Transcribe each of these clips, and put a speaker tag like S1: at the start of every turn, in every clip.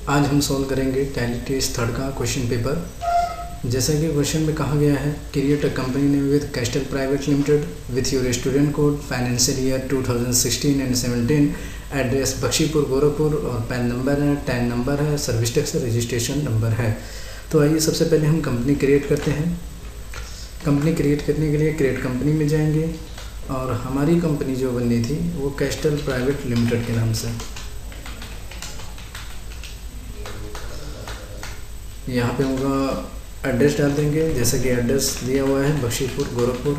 S1: आज हम सॉल्व करेंगे टैली टेस्ट थर्ड का क्वेश्चन पेपर। जैसा कि क्वेश्चन में कहा गया है, create a company name with Castle private limited with your student code financial year 2016 and 17, address Bakhshipur Gorakhpur और पैन नंबर है, टैन नंबर है, सर्विस टैक्स रजिस्ट्रेशन नंबर है। तो आइए सबसे पहले हम कंपनी क्रिएट करते हैं। कंपनी क्रिएट करने के लिए क्रिएट कंपनी में जाएंगे और हमारी कंपनी जो बननी थी वो कैस्टल प्राइवेट लिमिटेड के नाम से। यहाँ पे होगा एड्रेस डाल देंगे, जैसे कि एड्रेस दिया हुआ है बख्शीपुर गोरखपुर,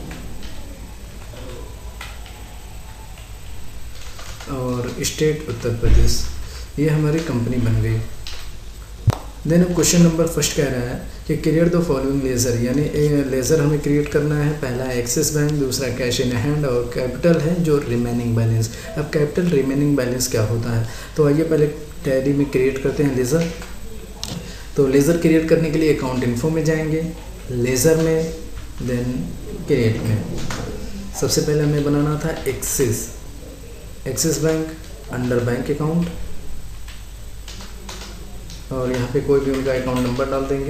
S1: और स्टेट उत्तर प्रदेश। ये हमारी कंपनी बन गई। देन अब क्वेश्चन नंबर फर्स्ट कह रहा है कि क्रिएट द फॉलोइंग लेज़र, यानी लेज़र हमें क्रिएट करना है। पहला एक्सिस बैंक, दूसरा कैश इन हैंड और कैपिटल है जो रिमेनिंग बैलेंस। अब कैपिटल रिमेनिंग बैलेंस क्या होता है, तो आइए पहले टैली में क्रिएट करते हैं लेज़र। तो लेज़र क्रिएट करने के लिए अकाउंट इन्फो में जाएंगे, लेज़र में, देन क्रिएट में। सबसे पहले हमें बनाना था Axis bank under bank account, और यहाँ पे कोई भी उनका अकाउंट नंबर डाल देंगे।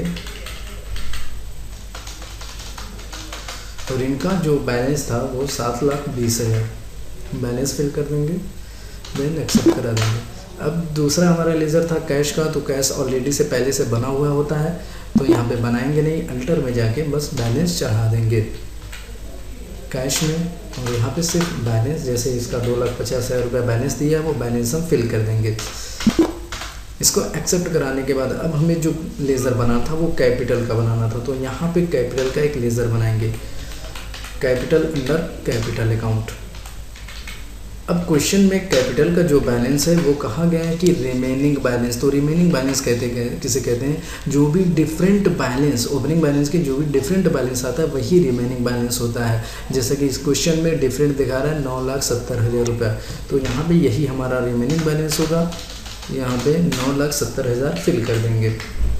S1: और इनका जो बैलेंस था वो 7,20,000 बैलेंस फिल कर देंगे, देन एक्सेप्ट करा देंगे। अब दूसरा हमारा लेज़र था कैश का, तो कैश ऑलरेडी से पहले से बना हुआ होता है, तो यहाँ पे बनाएंगे नहीं, अल्टर में जाके बस बैलेंस चढ़ा देंगे कैश में। और यहाँ पे सिर्फ बैलेंस, जैसे इसका 2,50,000 रुपये बैलेंस दिया है वो बैलेंस हम फिल कर देंगे। इसको एक्सेप्ट कराने के बाद अब हमें जो लेज़र बनाना था वो कैपिटल का बनाना था, तो यहाँ पे कैपिटल का एक लेज़र बनाएंगे, कैपिटल अंडर कैपिटल अकाउंट। अब क्वेश्चन में कैपिटल का जो बैलेंस है वो कहा गया है कि रिमेनिंग बैलेंस। तो रिमेनिंग बैलेंस किसे कहते हैं, जो भी डिफरेंट बैलेंस, ओपनिंग बैलेंस के जो भी डिफरेंट बैलेंस आता है वही रिमेनिंग बैलेंस होता है। जैसे कि इस क्वेश्चन में डिफरेंट दिखा रहा है 9,70,000 रुपये, तो यहाँ पे यही हमारा रिमेनिंग बैलेंस होगा। यहाँ पे 9,70,000 फिल कर देंगे,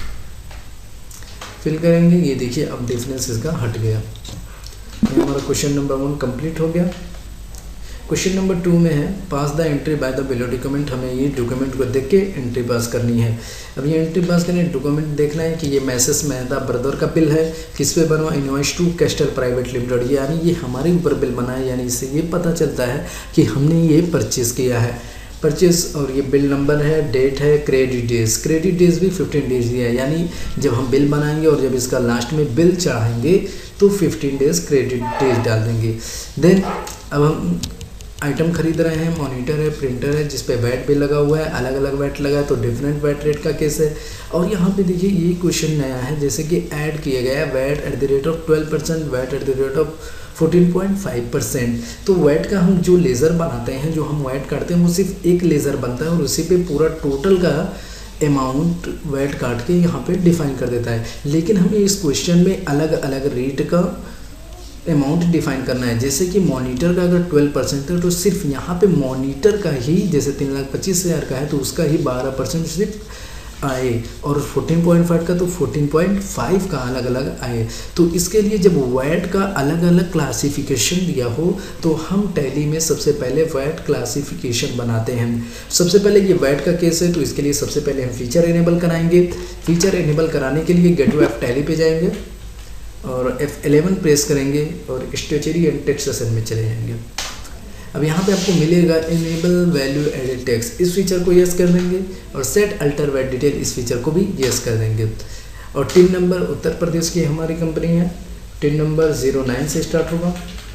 S1: फिल करेंगे। ये देखिए अब डिफरेंस इसका हट गया। ये हमारा क्वेश्चन नंबर 1 कंप्लीट हो गया। क्वेश्चन नंबर 2 में है pass the entry by the below document. हमें ये डॉक्यूमेंट को देख के एंट्री पास करनी है। अब ये एंट्री पास करने डॉक्यूमेंट देखना है कि ये मैसेज मेहता ब्रदर का बिल है, किस पे बनवा, invoice to Castle private limited, यानी ये हमारे ऊपर बिल बना है, यानी इससे ये पता चलता है कि हमने ये परचेज़ किया है, परचेज। और ये बिल नंबर है, डेट है, क्रेडिट डेज भी 15 डेज दिया है, यानी जब हम बिल बनाएंगे और जब इसका लास्ट में बिल चढ़ाएंगे तो 15 डेज क्रेडिट डेज डाल देंगे। देन अब हम आइटम खरीद रहे हैं, मॉनिटर है, प्रिंटर है, जिस पे वैट भी लगा हुआ है, अलग अलग वैट लगा है तो डिफरेंट वैट रेट का केस है। और यहाँ पे देखिए ये क्वेश्चन नया है, जैसे कि ऐड किया गया है VAT at the rate of 12%, VAT at the rate of 14.5%। तो वैट का हम जो लेज़र बनाते हैं, जो हम वैट काटते हैं वो सिर्फ एक लेज़र बनता है और उसी पे पूरा टोटल का अमाउंट वैट काट के यहाँ पे डिफाइन कर देता है। लेकिन हमें इस क्वेश्चन में अलग अलग रेट का अमाउंट डिफाइन करना है। जैसे कि मॉनिटर का अगर 12% है तो सिर्फ यहाँ पे मॉनिटर का ही, जैसे 3,25,000 का है तो उसका ही 12% सिर्फ आए, और 14.5 का तो 14.5 का अलग अलग आए। तो इसके लिए जब वैट का अलग अलग क्लासिफिकेशन दिया हो तो हम टैली में सबसे पहले वैट क्लासिफिकेशन बनाते हैं। सबसे पहले ये वैट का केस है, तो इसके लिए सबसे पहले हम फीचर इनेबल कराएंगे। फीचर इनेबल कराने के लिए गेटवे ऑफ टैली पे जाएंगे और F11 प्रेस करेंगे और स्टेचरी एंड टैक्सेशन में चले जाएंगे। अब यहाँ पे आपको मिलेगा इनेबल वैल्यू एडेड टैक्स, इस फीचर को यस कर देंगे, और सेट अल्टर वैट डिटेल इस फीचर को भी यस कर देंगे। और टिन नंबर उत्तर प्रदेश की हमारी कंपनी है, टिन नंबर 09 से स्टार्ट होगा।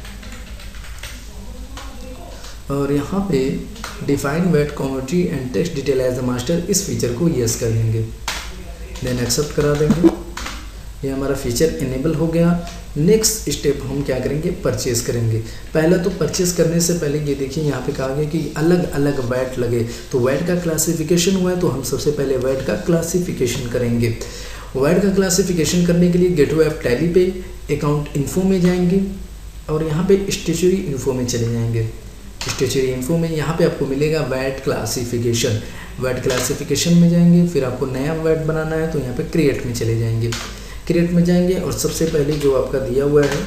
S1: और यहाँ पे define VAT commodity and tax detail as the master, इस फीचर को यस कर देंगे, देन एक्सेप्ट करा देंगे। ये हमारा फीचर इनेबल हो गया। नेक्स्ट स्टेप हम क्या करेंगे, परचेज करेंगे। पहला तो परचेज करने से पहले ये देखिए यहाँ पे कहा गया कि अलग अलग वैट लगे, तो वैट का क्लासिफिकेशन हुआ है, तो हम सबसे पहले वैट का क्लासिफिकेशन करेंगे। वैट का क्लासिफिकेशन करने के लिए गेटवे ऑफ टैली पे अकाउंट इन्फो में जाएंगे और यहाँ पे स्टेचरी इन्फो में चले जाएंगे। स्टेचरी इन्फो में यहाँ पे आपको मिलेगा वैट क्लासिफिकेशन। वैट क्लासिफिकेशन में जाएंगे, फिर आपको नया वैट बनाना है तो यहाँ पे क्रिएट में चले जाएंगे। क्रिएट में जाएंगे और सबसे पहले जो आपका दिया हुआ है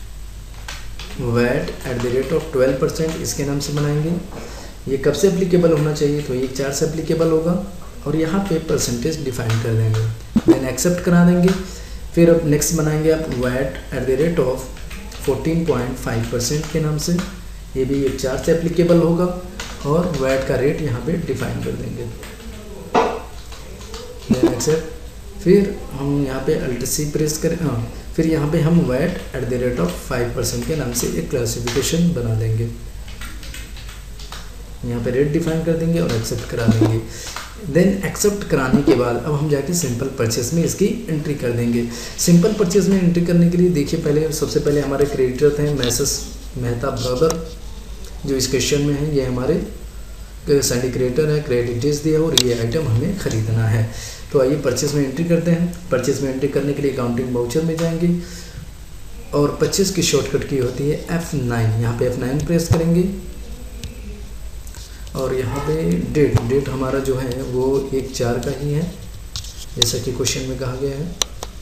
S1: VAT at the rate of 12%, इसके नाम से बनाएंगे। ये कब से एप्लीकेबल होना चाहिए, तो ये 4 से एप्लीकेबल होगा। और यहाँ पे परसेंटेज डिफाइन कर देंगे, देन एक्सेप्ट करा देंगे। फिर अब नेक्स्ट बनाएंगे आप VAT @14.5% के नाम से, ये भी एक चार्ज से एप्लीकेबल होगा और वैट का रेट यहाँ पे डिफाइन कर देंगे, देन एक्सेप्ट। फिर हम यहाँ पे Alt+C प्रेस करें, फिर यहाँ पे हम VAT @5% के नाम से एक क्लासिफिकेशन बना देंगे, यहाँ पे रेट डिफाइन कर देंगे और एक्सेप्ट करा देंगे। देन एक्सेप्ट कराने के बाद अब हम जाके सिंपल परचेस में इसकी एंट्री कर देंगे। सिंपल परचेस में एंट्री करने के लिए देखिए पहले सबसे पहले हमारे क्रेडिटर थे मैसेस मेहता ब्रदर, जो इस क्वेश्चन में है, ये हमारे सैंडी क्रेडिटर है, क्रेडिट डिटेल्स दिया और ये आइटम हमें ख़रीदना है। तो आइए परचेस में एंट्री करते हैं। परचेस में एंट्री करने के लिए अकाउंटिंग वाउचर में जाएंगे और परचेस की शॉर्टकट की होती है F9, यहाँ पे F9 प्रेस करेंगे और यहाँ पे डेट हमारा जो है वो 1/4 का ही है, जैसा कि क्वेश्चन में कहा गया है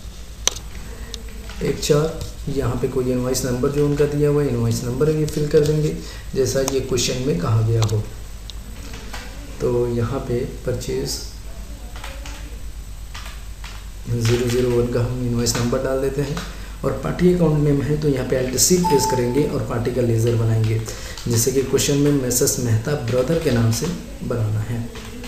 S1: 1/4। यहाँ पे कोई इनवॉइस नंबर जो उनका दिया हुआ है, इनवॉइस नंबर ये फिल कर देंगे जैसा ये क्वेश्चन में कहा गया हो। तो यहाँ पे परचेज 001 का हम इनवॉइस नंबर डाल देते हैं और पार्टी अकाउंट नेम है तो यहाँ पे Alt+C प्रेस करेंगे और पार्टी का लेज़र बनाएंगे, जैसे कि क्वेश्चन में मैसेस मेहता ब्रदर के नाम से बनाना है।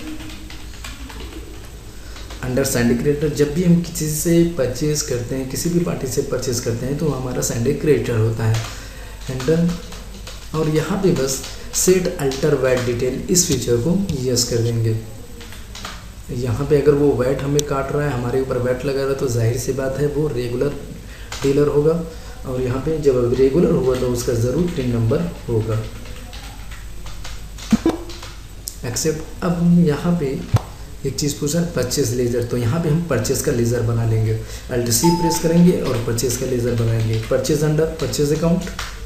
S1: अंडर सैंडी क्रेडिटर, जब भी हम किसी से परचेज करते हैं, किसी भी पार्टी से परचेज करते हैं तो हमारा सैंडी क्रेडिटर होता है एंडर। और यहाँ पे बस सेट अल्टर वैट डिटेल इस फीचर को यस कर देंगे। यहाँ पे अगर वो वैट हमें काट रहा है, हमारे ऊपर वैट लगा रहा है, तो जाहिर सी बात है वो रेगुलर डीलर होगा और यहाँ पे जब रेगुलर हुआ तो उसका ज़रूर टिन नंबर होगा। एक्सेप्ट। अब हम यहाँ पे एक चीज़ पूछा परचेज लेज़र, तो यहाँ पे हम परचेज का लेज़र बना लेंगे। Alt+C प्रेस करेंगे और परचेज का लेज़र बनाएंगे। Purchase under purchase account,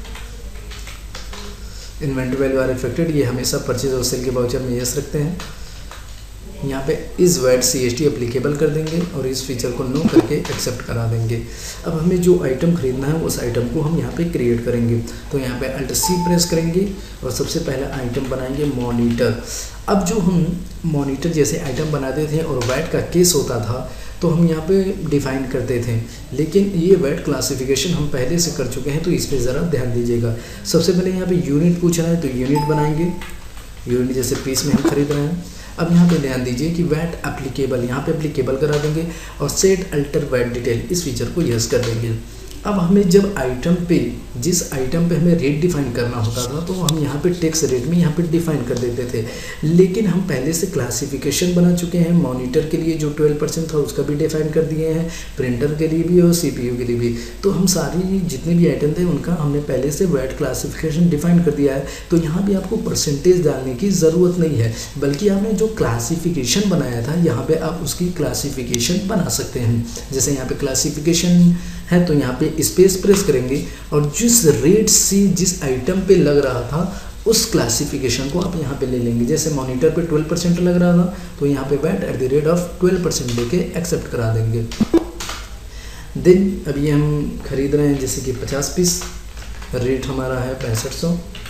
S1: inventory value are affected, ये हमेशा परचेज और सेल के वाउचर में यस रखते हैं। यहाँ पे इस वैट CST एप्लीकेबल कर देंगे और इस फीचर को नो करके एक्सेप्ट करा देंगे। अब हमें जो आइटम खरीदना है उस आइटम को हम यहाँ पे क्रिएट करेंगे, तो यहाँ पे Alt+C प्रेस करेंगे और सबसे पहला आइटम बनाएंगे मॉनिटर। अब जो हम मॉनिटर जैसे आइटम बनाते थे और वैट का केस होता था तो हम यहाँ पे डिफाइन करते थे, लेकिन ये वैट क्लासिफिकेशन हम पहले से कर चुके हैं, तो इस पर ज़रा ध्यान दीजिएगा। सबसे पहले यहाँ पे यूनिट पूछ रहा है तो यूनिट बनाएंगे, यूनिट जैसे पीस में हम खरीद रहे हैं। अब यहाँ पे ध्यान दीजिए कि वैट एप्लीकेबल, यहाँ पे एप्लीकेबल करा देंगे और सेट अल्टर वैट डिटेल इस फीचर को यस कर देंगे। अब हमें जब आइटम पे, जिस आइटम पे हमें रेट डिफाइन करना होता था तो हम यहाँ पे टैक्स रेट में यहाँ पे डिफाइन कर देते थे, लेकिन हम पहले से क्लासिफिकेशन बना चुके हैं। मॉनिटर के लिए जो 12% था उसका भी डिफाइन कर दिए हैं, प्रिंटर के लिए भी और CPU के लिए भी। तो हम सारी जितने भी आइटम थे उनका हमने पहले से वैट क्लासिफिकेशन डिफाइन कर दिया है, तो यहाँ भी आपको परसेंटेज डालने की ज़रूरत नहीं है, बल्कि आपने जो क्लासिफिकेशन बनाया था यहाँ पर आप उसकी क्लासिफिकेशन बना सकते हैं। जैसे यहाँ पर क्लासिफिकेशन है तो यहाँ पे स्पेस प्रेस करेंगे और जिस रेट से जिस आइटम पे लग रहा था उस क्लासिफिकेशन को आप यहाँ पे ले लेंगे। जैसे मॉनिटर पे 12% लग रहा था तो यहाँ पे वैट @12% लेके एक्सेप्ट करा देंगे। देन अभी हम खरीद रहे हैं जैसे कि 50 पीस, रेट हमारा है 6500,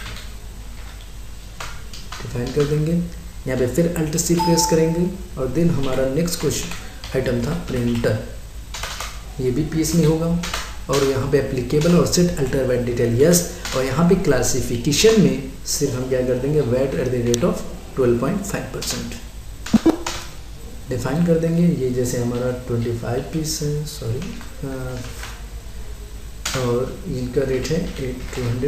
S1: डिफाइन कर देंगे। यहाँ पे फिर Alt+C प्रेस करेंगे और देन हमारा नेक्स्ट क्वेश्चन आइटम था प्रिंटर, ये भी पीस में होगा और यहाँ पे एप्लीकेबल और set alter VAT detail yes, और यहाँ पे क्लासिफिकेशन में सिर्फ हम क्या कर देंगे वैट @12.5% डिफाइन कर देंगे। ये जैसे हमारा 25 पीस है, सॉरी, और इनका रेट है 8200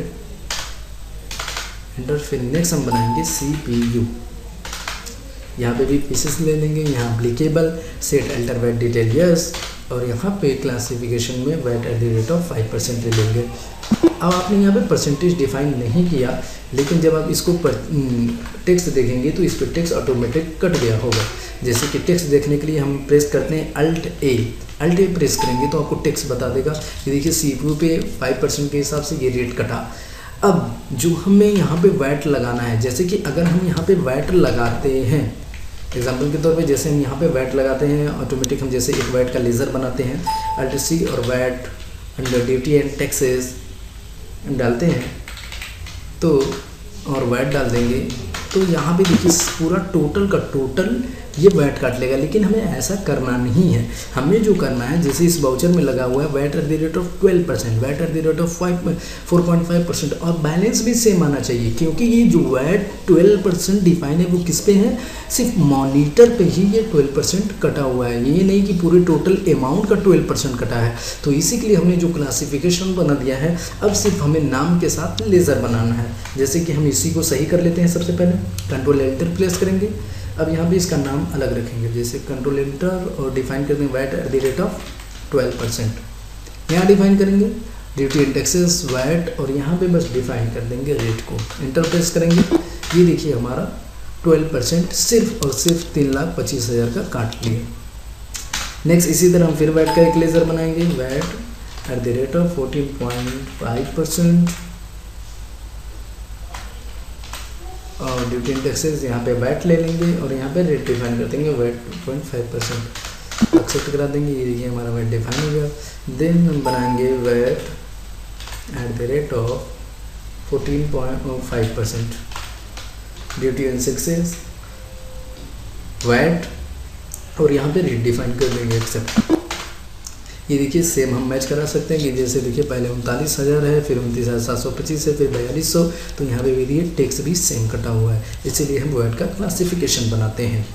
S1: एंटर। फिर नेक्स्ट हम बनाएंगे CPU, यहाँ पे भी पीसेस ले लेंगे। यहाँ applicable set alter VAT detail yes और यहाँ पे क्लासिफिकेशन में वैट @5% ले लेंगे। अब आपने यहाँ पे परसेंटेज डिफाइन नहीं किया, लेकिन जब आप इसको टेक्स्ट देखेंगे तो इस पर टेक्स्ट ऑटोमेटिक कट गया होगा। जैसे कि टेक्स्ट देखने के लिए हम प्रेस करते हैं Alt+A प्रेस करेंगे तो आपको टेक्स्ट बता देगा कि देखिए CPU पे 5% के हिसाब से ये रेट कटा। अब जो हमें यहाँ पे वैट लगाना है, जैसे कि अगर हम यहाँ पे वैट लगाते हैं, एग्जाम्पल के तौर पे जैसे हम यहाँ पे वैट लगाते हैं ऑटोमेटिक, हम जैसे एक वैट का लेज़र बनाते हैं, Alt+C और VAT under duty and taxes डालते हैं तो और वैट डाल देंगे, तो यहाँ पे देखिए पूरा टोटल का टोटल ये वैट काट लेगा। लेकिन हमें ऐसा करना नहीं है, हमें जो करना है जैसे इस वाउचर में लगा हुआ है VAT at the rate of 12%, VAT at the rate of 4.5% और बैलेंस भी सेम आना चाहिए, क्योंकि ये जो वैट 12% डिफाइन है वो किस पे है, सिर्फ मॉनिटर पे ही ये 12% कटा हुआ है, ये नहीं कि पूरे टोटल अमाउंट का 12% कटा है। तो इसी के लिए हमने जो क्लासिफिकेशन बना दिया है, अब सिर्फ हमें नाम के साथ लेज़र बनाना है। जैसे कि हम इसी को सही कर लेते हैं, सबसे पहले कंट्रोल एंटर प्रेस करेंगे। अब यहाँ पे इसका नाम अलग रखेंगे, जैसे कंट्रोल एंटर और डिफाइन कर देंगे VAT at the rate of 12%। यहाँ डिफाइन करेंगे ड्यूटी इंडेक्सेस वैट और यहाँ पे बस डिफाइन कर देंगे रेट को, इंटर प्रेस करेंगे। ये देखिए हमारा 12% सिर्फ और सिर्फ 3,25,000 का काट लिए। नेक्स्ट इसी तरह हम फिर वैट का एक लेज़र बनाएंगे, VAT at the rate of 14.5% और ड्यूटी इंडेक्सेस यहाँ पे वैट ले लेंगे और यहाँ पे रेट डिफाइन कर देंगे वैट 2.5%, एक्सेप्ट करा देंगे। ये देखिए हमारा वैट डिफाइन हो गया। देन हम बनाएंगे VAT at the rate of 14.5%, duty and taxes VAT और यहाँ पे रेट डिफाइन कर देंगे, एक्सेप्ट। ये देखिए सेम हम मैच करा सकते हैं कि जैसे देखिए पहले 39,000 है, फिर 29,725 है, फिर 4200, तो यहाँ पे भी देखिए टैक्स भी सेम कटा हुआ है, इसीलिए हम वैट का क्लासिफिकेशन बनाते हैं।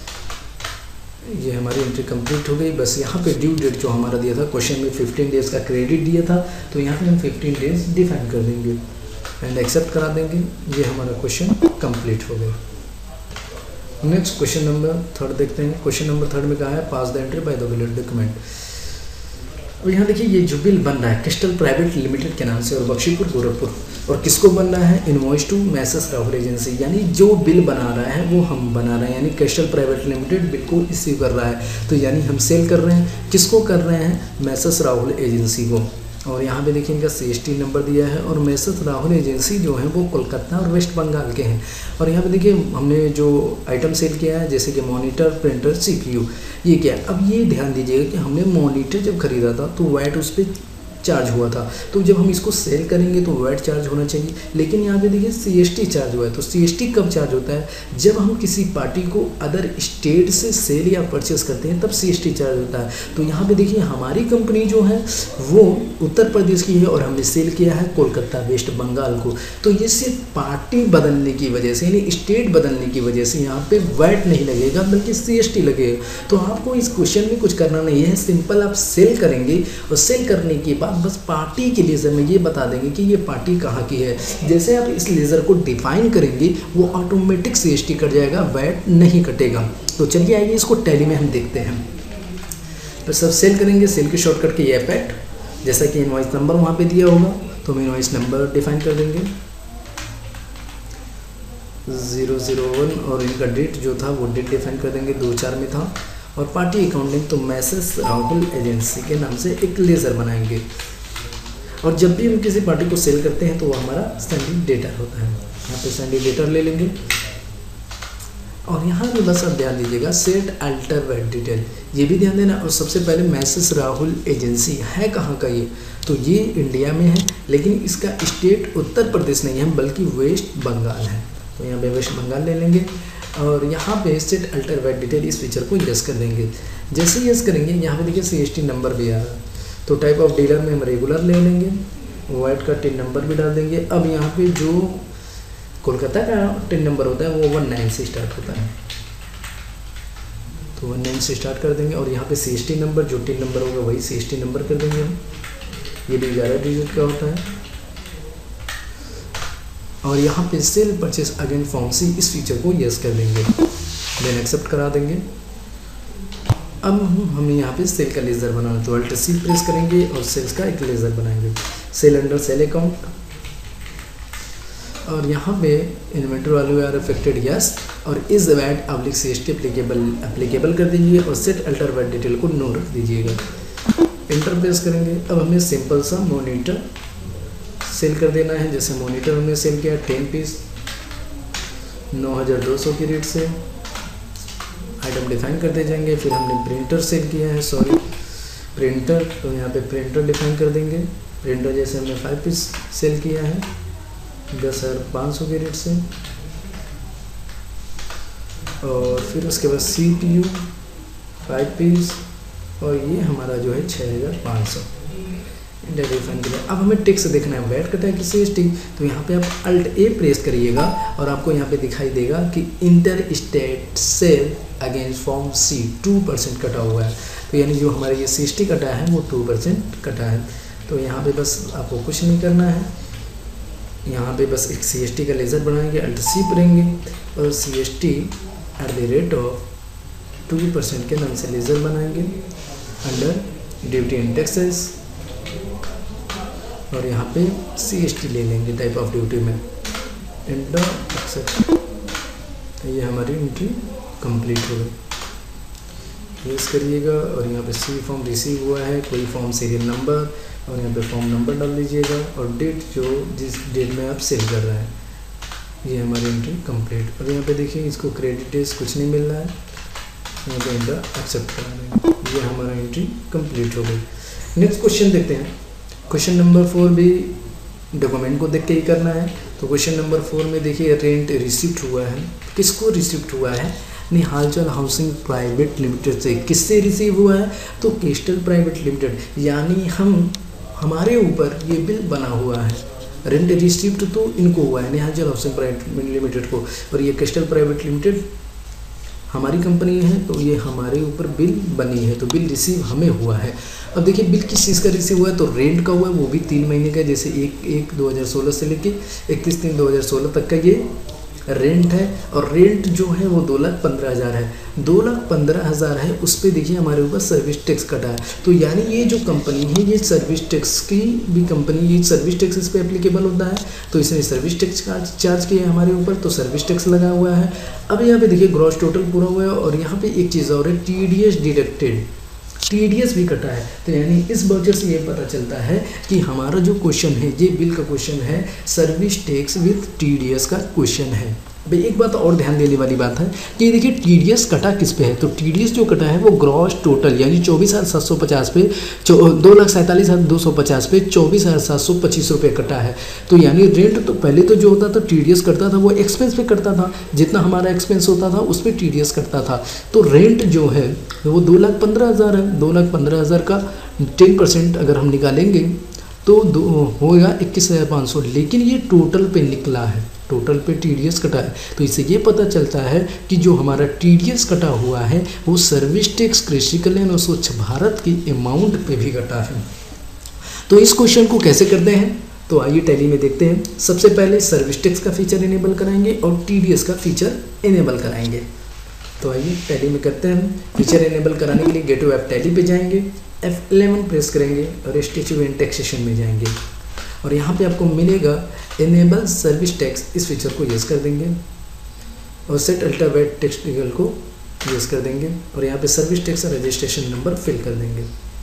S1: ये हमारी एंट्री कंप्लीट हो गई। बस यहाँ पे ड्यू डेट जो हमारा दिया था क्वेश्चन में 15 डेज़ का क्रेडिट दिया था, तो यहाँ पे हम 15 डेज डिफाइन कर देंगे एंड एक्सेप्ट करा देंगे। ये हमारा क्वेश्चन कंप्लीट हो गया। नेक्स्ट क्वेश्चन नंबर 3 देखते हैं। क्वेश्चन नंबर 3 में कहा है pass the entry by the bill document. और यहाँ देखिए ये जो बिल बन रहा है क्रिस्टल प्राइवेट लिमिटेड के नाम से और बख्शीपुर गोरखपुर, और किसको बन रहा है, invoice to messrs Rahul agency, यानी जो बिल बना रहा है वो हम बना रहे हैं, यानी क्रिस्टल प्राइवेट लिमिटेड बिल को इश्यू कर रहा है। तो यानी हम सेल कर रहे हैं, किसको कर रहे हैं, मैसेस राहुल एजेंसी को। और यहाँ पे देखिए इनका CST नंबर दिया है और मैसेस राहुल एजेंसी जो है वो कोलकाता और वेस्ट बंगाल के हैं। और यहाँ पे देखिए हमने जो आइटम सेल किया है जैसे कि मॉनिटर, प्रिंटर, CPU, ये क्या है। अब ये ध्यान दीजिएगा कि हमने मॉनिटर जब खरीदा था तो वैट उस पर चार्ज हुआ था, तो जब हम इसको सेल करेंगे तो वैट चार्ज होना चाहिए। लेकिन यहाँ पे देखिए CST चार्ज हुआ है, तो CST कब चार्ज होता है, जब हम किसी पार्टी को अदर स्टेट से सेल या परचेस करते हैं तब CST चार्ज होता है। तो यहाँ पे देखिए हमारी कंपनी जो है वो उत्तर प्रदेश की है और हमने सेल किया है कोलकाता वेस्ट बंगाल को। तो ये सिर्फ पार्टी बदलने की वजह से, यानी स्टेट बदलने की वजह से यहाँ पे वैट नहीं लगेगा बल्कि CST लगेगा। तो आपको इस क्वेश्चन में कुछ करना नहीं है, सिंपल आप सेल करेंगे और सेल करने के बाद बस पार्टी के लेज़र में ये बता देंगे कि ये पार्टी कहाँ की है। जैसे आप इस लेज़र को डिफाइन करेंगे वो ऑटोमेटिक CST कट जाएगा, वैट नहीं कटेगा। तो चलिए आइए इसको टैली में हम देखते हैं। तो सब सेल करेंगे, सेल के शॉर्टकट के ये इफेक्ट, जैसा कि इनवॉइस नंबर वहाँ पे दिया होगा तो हम इनवॉइस नंबर डिफाइन कर देंगे 001 और इनका डेट जो था वो डेट डिफाइन कर देंगे 24 में था। और पार्टी अकाउंट नेम तो मैसेस राहुल एजेंसी के नाम से एक लेज़र बनाएंगे। और जब भी हम किसी पार्टी को सेल करते हैं तो वो हमारा सेंडिंग डेटर होता है, यहाँ पे सेंडिंग डेटर ले लेंगे। और यहाँ पे बस आप ध्यान दीजिएगा सेट अल्टर वैट डिटेल, ये भी ध्यान देना। और सबसे पहले मैसेस राहुल एजेंसी है कहाँ का ये, तो ये इंडिया में है लेकिन इसका स्टेट उत्तर प्रदेश नहीं है बल्कि वेस्ट बंगाल है, तो यहाँ पे वेस्ट बंगाल ले लेंगे। और यहाँ पे सेट अल्टर वैट डिटेल इस फीचर को यस कर देंगे। जैसे यस करेंगे यहाँ पे देखिए CST नंबर भी आ रहा है, तो टाइप ऑफ डीलर में हम रेगुलर ले लेंगे, वैट का टिन नंबर भी डाल देंगे। अब यहाँ पे जो कोलकाता का टिन नंबर होता है वो 19 से स्टार्ट होता है, तो 19 से स्टार्ट कर देंगे। और यहाँ पे CST नंबर जो टिन नंबर होगा वही CST नंबर कर देंगे हम, ये भी 11 डिजिट का होता है। और यहाँ पे sale purchase again form C इस फीचर को यस कर देंगे, देन एक्सेप्ट करा देंगे। अब हमें यहाँ पे सेल का लेज़र बनाना, तो अल्ट C प्रेस करेंगे और सेल्स का एक लेज़र बनाएंगे, सेल अंडर सेल अकाउंट। और यहाँ पे inventory value are affected yes और is VAT applicable CST applicable कर दीजिए और सेट अल्टर वैट डिटेल को नो रख दीजिएगा, इंटर प्रेस करेंगे। अब हमें सिंपल सा मॉनिटर सेल कर देना है। जैसे मॉनिटर हमने सेल किया 10 पीस 9,200 की रेट से, आइटम डिफाइन करते जाएंगे। फिर हमने प्रिंटर सेल किया है, प्रिंटर, तो यहाँ पे प्रिंटर डिफाइन कर देंगे। प्रिंटर जैसे हमने 5 पीस सेल किया है 10,500 की रेट से, और फिर उसके बाद CPU 5 पीस, और ये हमारा जो है 6500 डिफाइन किया। अब हमें टेक्स्ट देखना है वैट कटा है कि CST, तो यहाँ पे आप Alt A प्रेस करिएगा और आपको यहाँ पे दिखाई देगा कि inter state sale against form C 2% कटा हुआ है। तो यानी जो हमारा ये CST कटा है वो 2% कटा है। तो यहाँ पे बस आपको कुछ नहीं करना है, यहाँ पे बस एक CST का लेज़र बनाएंगे, Alt C करेंगे और CST @ 2% के नाम से लेज़र बनाएंगे अंडर ड्यूटी एंड टैक्सेस, और यहाँ पे CST ले लेंगे टाइप ऑफ ड्यूटी में, एंटर एक्सेप्ट। तो ये हमारी एंट्री कंप्लीट हो गई। यूज़ करिएगा और यहाँ पे C फॉर्म रिसीव हुआ है, कोई फॉर्म सीरियल नंबर, और यहाँ पे फॉर्म नंबर डाल दीजिएगा और डेट जो जिस डेट में आप सेल कर रहे हैं। ये हमारी एंट्री कंप्लीट। और यहाँ पे देखिए इसको क्रेडिट डेज कुछ नहीं मिल रहा है, यहाँ पे एंटर एक्सेप्ट करा देंगे। ये हमारा एंट्री कंप्लीट हो गई। नेक्स्ट क्वेश्चन देखते हैं। क्वेश्चन नंबर 4 भी डॉक्यूमेंट को देख के ही करना है। तो क्वेश्चन नंबर 4 में देखिए रेंट रिसिप्ट हुआ है, किसको रिसिप्ट हुआ है, निहालचल हाउसिंग प्राइवेट लिमिटेड से। किससे रिसीव हुआ है, तो क्रिस्टल प्राइवेट लिमिटेड, यानी हमारे ऊपर ये बिल बना हुआ है। रेंट रिसिप्ट तो इनको हुआ है, निहालचल हाउसिंग प्राइवेट लिमिटेड को, और ये क्रिस्टल प्राइवेट लिमिटेड हमारी कंपनी है, तो ये हमारे ऊपर बिल बनी है, तो बिल रिसीव हमें हुआ है। अब देखिए बिल किस चीज़ का रिसीव हुआ है, तो रेंट का हुआ है, वो भी 3 महीने का, जैसे 1/1/2016 से लेके 31/3/2016 तक का ये रेंट है। और रेंट जो है वो 2,15,000 है, 2,15,000 है, उस पर देखिए हमारे ऊपर सर्विस टैक्स कटा है। तो यानी ये जो कंपनी है ये सर्विस टैक्स की भी कंपनी, ये सर्विस टैक्स इस पर एप्लीकेबल होता है, तो इसने सर्विस टैक्स चार्ज किया है हमारे ऊपर, तो सर्विस टैक्स लगा हुआ है। अब यहाँ पे देखिए ग्रॉस टोटल पूरा हुआ है, और यहाँ पे एक चीज़ और है, TDS डिडक्टेड, TDS भी कटा है। तो यानी इस वजह से ये पता चलता है कि हमारा जो क्वेश्चन है ये बिल का क्वेश्चन है, सर्विस टैक्स विद TDS का क्वेश्चन है। भाई एक बात और ध्यान देने वाली बात है कि देखिए TDS कटा किस पे है, तो TDS जो कटा है वो ग्रॉस टोटल यानी 24,750 पे 2,47,250 पे 24,725 रुपये कटा है। तो यानी रेंट तो पहले तो जो होता था TDS करता था वो एक्सपेंस पे करता था, जितना हमारा एक्सपेंस होता था उस पर TDS करता था। तो रेंट जो है वो 2,15,000 है, 2,15,000 का 10% अगर हम निकालेंगे तो होगा 21,500, लेकिन ये टोटल पे निकला है, टोटल पे TDS कटा है। तो इससे ये पता चलता है कि जो हमारा TDS कटा हुआ है वो सर्विस टैक्स कृषि कल्याण और स्वच्छ भारत की अमाउंट पे भी कटा है। तो इस क्वेश्चन को कैसे करते हैं, तो आइए टैली में देखते हैं। सबसे पहले सर्विस टैक्स का फीचर इनेबल कराएंगे और TDS का फीचर इनेबल कराएंगे। तो आइए टैली में करते हैं। फीचर इनेबल कराने के लिए गेट टू ऐप टैली पे जाएंगे, F11 प्रेस करेंगे और स्टैट्यूट एंड टैक्सेशन में जाएंगे, और यहाँ पे आपको मिलेगा इनेबल सर्विस टैक्स, इस फीचर को यूज़ कर देंगे, और set alter VAT text legal को यूज़ कर देंगे, और यहाँ पे service tax registration number fill कर देंगे।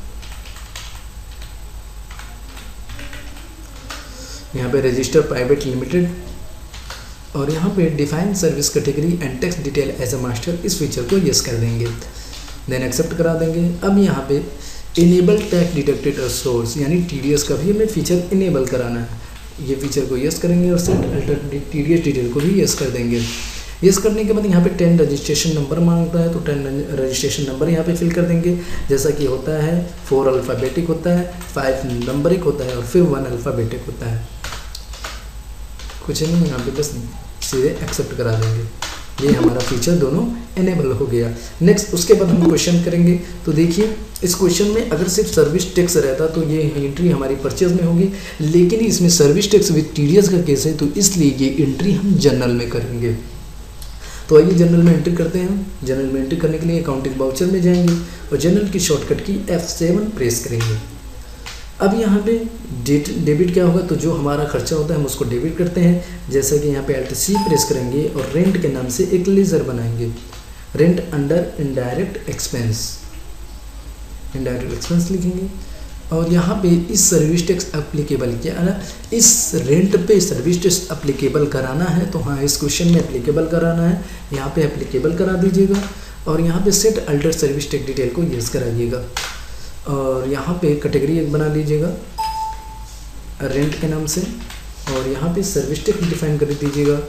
S1: यहाँ पे रजिस्टर प्राइवेट लिमिटेड, और यहाँ पे define service category and tax detail as a master, इस फीचर को यूज़ कर देंगे, देन एक्सेप्ट करा देंगे। अब यहाँ पे इनेबल टैक्स डिडक्टेड सोर्स यानी TDS का भी हमें फीचर इनेबल कराना है, ये फीचर को यस करेंगे और सेट अल्टर TDS डिटेल को भी यस कर देंगे। यस करने के बाद यहाँ पे 10 रजिस्ट्रेशन नंबर मांगता है, तो 10 रजिस्ट्रेशन नंबर यहाँ पे फिल कर देंगे, जैसा कि होता है 4 अल्फ़ाबेटिक होता है, 5 नंबरिक होता है और फिर 1 अल्फ़ाबेटिक होता है। कुछ नहीं, यहाँ पे बस सीधे एक्सेप्ट करा देंगे। ये हमारा फीचर दोनों इनेबल हो गया। नेक्स्ट उसके बाद हम क्वेश्चन करेंगे। तो देखिए इस क्वेश्चन में अगर सिर्फ सर्विस टैक्स रहता तो ये एंट्री हमारी परचेज में होगी, लेकिन इसमें सर्विस टैक्स विद TDS का केस है, तो इसलिए ये एंट्री हम जनरल में करेंगे। तो आइए जनरल में एंट्री करते हैं। जनरल में एंट्री करने के लिए अकाउंटिंग वाउचर में जाएंगे और जनरल की शॉर्टकट की F7 प्रेस करेंगे। अब यहाँ पे डेबिट क्या होगा, तो जो हमारा खर्चा होता है हम उसको डेबिट करते हैं, जैसा कि यहाँ पे Alt C प्रेस करेंगे और रेंट के नाम से एक लेजर बनाएंगे, rent under indirect expense, indirect expense लिखेंगे, और यहाँ पे इस सर्विस टैक्स एप्लीकेबल किया ना, इस रेंट पे सर्विस टैक्स एप्लीकेबल कराना है, तो हाँ इस क्वेश्चन में एप्लीकेबल कराना है, यहाँ पे एप्लीकेबल करा दीजिएगा, और यहाँ पे set alter service tax detail को यूज़ कराइएगा, और यहाँ पे कैटेगरी एक बना लीजिएगा रेंट के नाम से, और यहाँ पे सर्विस टैक्स डिफाइन कर दीजिएगा,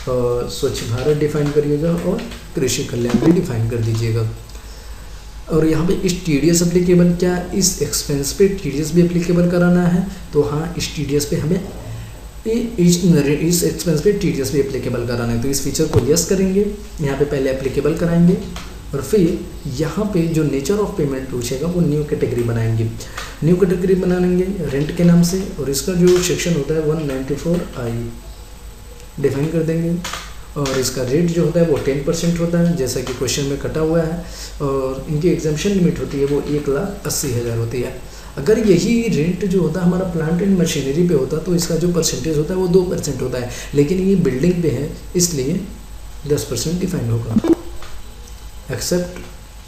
S1: स्वच्छ भारत डिफाइन करिएगा और कृषि कल्याण भी डिफाइन कर दीजिएगा। और यहाँ पे इस TDS एप्लीकेबल, क्या इस एक्सपेंस पे TDS भी एप्लीकेबल कराना है? तो हाँ, इस TDS पे हमें इस एक्सपेंस पे TDS भी एप्लीकेबल कराना है। तो इस फीचर को यस करेंगे, यहाँ पे पहले एप्लीकेबल कराएंगे और फिर यहाँ पे जो नेचर ऑफ पेमेंट पूछेगा वो न्यू कैटेगरी बनाएंगे। न्यू कैटेगरी बनाएंगे रेंट के नाम से, और इसका जो सेक्शन होता है 194I डिफाइन कर देंगे। और इसका रेट जो होता है वो 10% होता है, जैसा कि क्वेश्चन में कटा हुआ है। और इनकी एग्जाम्पशन लिमिट होती है वो 1,80,000 होती है। अगर यही रेंट जो होता है हमारा प्लांट एंड मशीनरी पे होता तो इसका जो परसेंटेज होता है वो 2% होता है, लेकिन ये बिल्डिंग पे है इसलिए 10% डिफाइन होगा। एक्सेप्ट।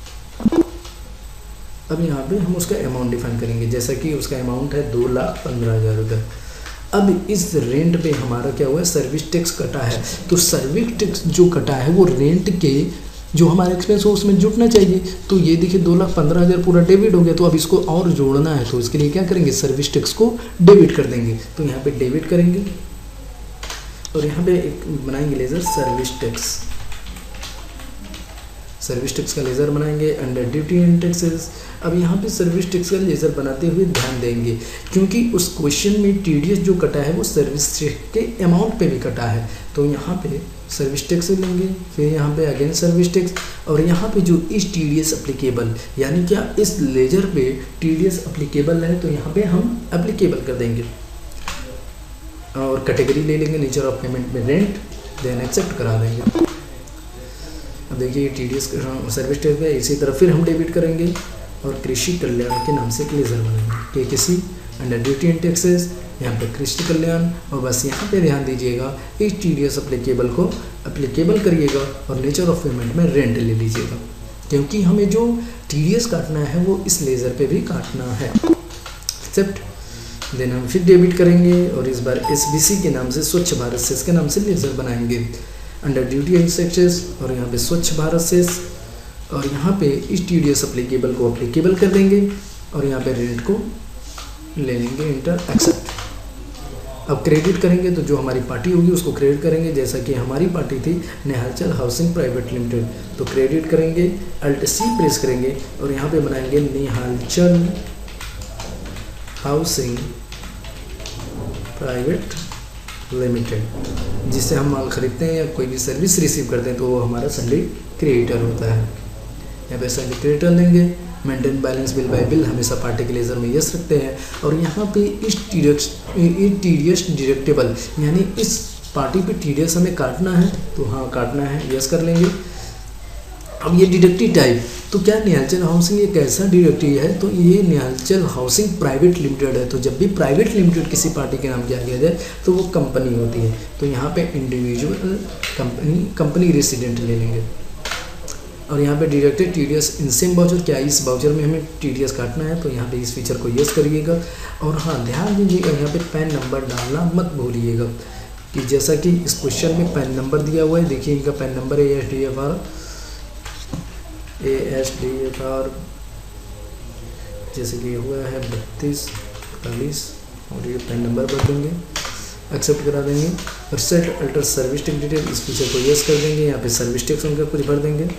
S1: अब यहाँ पे हम उसका अमाउंट डिफाइन करेंगे, जैसा कि उसका अमाउंट है 2,15,000 रुपये। अब इस रेंट पे हमारा क्या हुआ है, सर्विस टैक्स कटा है। तो सर्विस टैक्स जो कटा है वो रेंट के जो हमारा एक्सपेंस हो उसमें जुटना चाहिए। तो ये देखिए 2,15,000 पूरा डेबिट हो गया। तो अब इसको और जोड़ना है, तो इसके लिए क्या करेंगे, सर्विस टैक्स को डेबिट कर देंगे। तो यहाँ पे डेबिट करेंगे और यहाँ पे एक बनाएंगे ledger service tax. Service tax का लेज़र बनाएंगे अंडर ड्यूटी एंड टैक्सेस। अब यहाँ पे सर्विस टैक्स का लेज़र बनाते हुए ध्यान देंगे, क्योंकि उस क्वेश्चन में TDS जो कटा है वो सर्विस टैक्स के अमाउंट पे भी कटा है। तो यहाँ पे सर्विस टैक्स लेंगे, फिर यहाँ पे अगेन सर्विस टैक्स, और यहाँ पे जो इस TDS अप्लीकेबल, यानी क्या इस लेजर पे TDS अप्लीकेबल है तो यहाँ पे हम अप्लीकेबल कर देंगे। और कैटेगरी ले लेंगे नेचर ऑफ पेमेंट में रेंट, देन एक्सेप्ट करा देंगे। अब देखिए TDS सर्विस टैक्स है। इसी तरह फिर हम डेबिट करेंगे और कृषि कल्याण के नाम से एक लेज़र बनाएंगे, किसी अंडर ड्यूटी एंड टैक्सेस, यहाँ पे कृषि कल्याण। और बस यहाँ पे ध्यान दीजिएगा इस TDS अप्लीकेबल को अप्लीकेबल करिएगा और नेचर ऑफ पेमेंट में रेंट ले लीजिएगा, क्योंकि हमें जो TDS काटना है वो इस लेज़र पे भी काटना है। एक्सेप्ट। देन हम फिर डेबिट करेंगे और इस बार SBC के नाम से, स्वच्छ भारत सेस के नाम से लेज़र बनाएंगे अंडर ड्यूटी एंड टैक्सेस, और यहाँ पे स्वच्छ भारत सेस, और यहाँ पे इस TDS अप्लीकेबल को अप्लीकेबल कर देंगे और यहाँ पे रेंट को ले लेंगे, इंटर एक्सेप्ट। अब क्रेडिट करेंगे तो जो हमारी पार्टी होगी उसको क्रेडिट करेंगे, जैसा कि हमारी पार्टी थी नेहालचल हाउसिंग प्राइवेट लिमिटेड। तो क्रेडिट करेंगे, Alt+C प्रेस करेंगे और यहाँ पे बनाएंगे नेहालचल हाउसिंग प्राइवेट लिमिटेड, जिससे हम माल खरीदते हैं या कोई भी सर्विस रिसीव करते हैं तो वो हमारा सैलरी क्रिएटर होता है। यहाँ पे सैलरी क्रिएटर लेंगे। Maintain balance bill by bill हमेशा पार्टी के लेज़र में यस रखते हैं। और यहाँ पे इस TDS डिडक्टेबल, यानी इस पार्टी पे TDS हमें काटना है तो हाँ काटना है, यस कर लेंगे। अब ये डिडक्टिव टाइप, तो क्या नेहालचल हाउसिंग एक ऐसा डिडक्टिव है, तो ये नेहालचल हाउसिंग प्राइवेट लिमिटेड है। तो जब भी प्राइवेट लिमिटेड किसी पार्टी के नाम किया गया जाए तो वो कंपनी होती है। तो यहाँ पे इंडिविजुअल कंपनी रेसिडेंट ले लेंगे। और यहाँ पे deducted TDS in same voucher, क्या इस वाउचर में हमें TDS काटना है, तो यहाँ पे इस फीचर को यस करिएगा। और हाँ ध्यान दीजिएगा यहाँ पे पैन नंबर डालना मत भूलिएगा, कि जैसा कि इस क्वेश्चन में पैन नंबर दिया हुआ है। देखिए इनका पैन नंबर है ASDFR जैसे कि हुआ है 3248, और ये पैन नंबर भर देंगे, एक्सेप्ट करा देंगे। और set alter service tax detail, इस फीचर को यस कर देंगे। यहाँ पे सर्विस टैक्स उनका कुछ भर देंगे,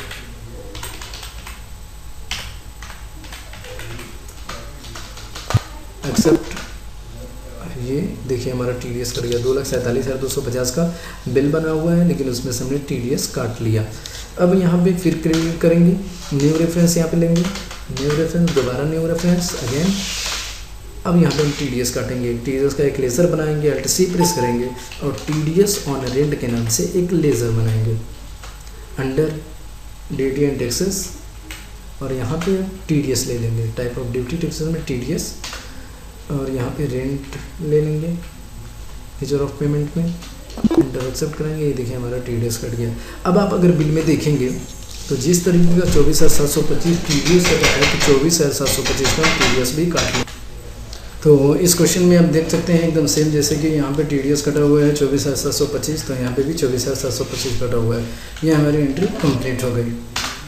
S1: एक्सेप्ट। ये देखिए हमारा TDS कट गया, 2,47,250 का बिल बना हुआ है, लेकिन उसमें से हमने TDS काट लिया। अब यहाँ पे फिर क्रेडिट करेंगे, न्यू रेफरेंस यहाँ पे लेंगे, न्यू रेफरेंस, दोबारा न्यू रेफरेंस अगेन। अब यहाँ पे हम TDS काटेंगे, TDS का एक लेज़र बनाएंगे, Alt+C प्रेस करेंगे और TDS ऑन रेंट के नाम से एक लेज़र बनाएंगे अंडर ड्यूटी एंड टैक्सेस। और यहाँ पे TDS ले लेंगे, टाइप ऑफ ड्यूटी टैक्सेस में TDS, और यहाँ पे रेंट ले लेंगे नेचर ऑफ पेमेंट में, इंटर एक्सेप्ट करेंगे। ये देखिए हमारा TDS कट गया। अब आप अगर बिल में देखेंगे तो जिस तरीके का 24,725 TDS कटा है, तो 24,725 का TDS भी काट लिया। तो इस क्वेश्चन में आप देख सकते हैं एकदम सेम, जैसे कि यहाँ पे TDS कटा हुआ है 24,725, तो यहाँ पे भी 24,725 कटा हुआ है। ये हमारी एंट्री कंप्लीट हो गई।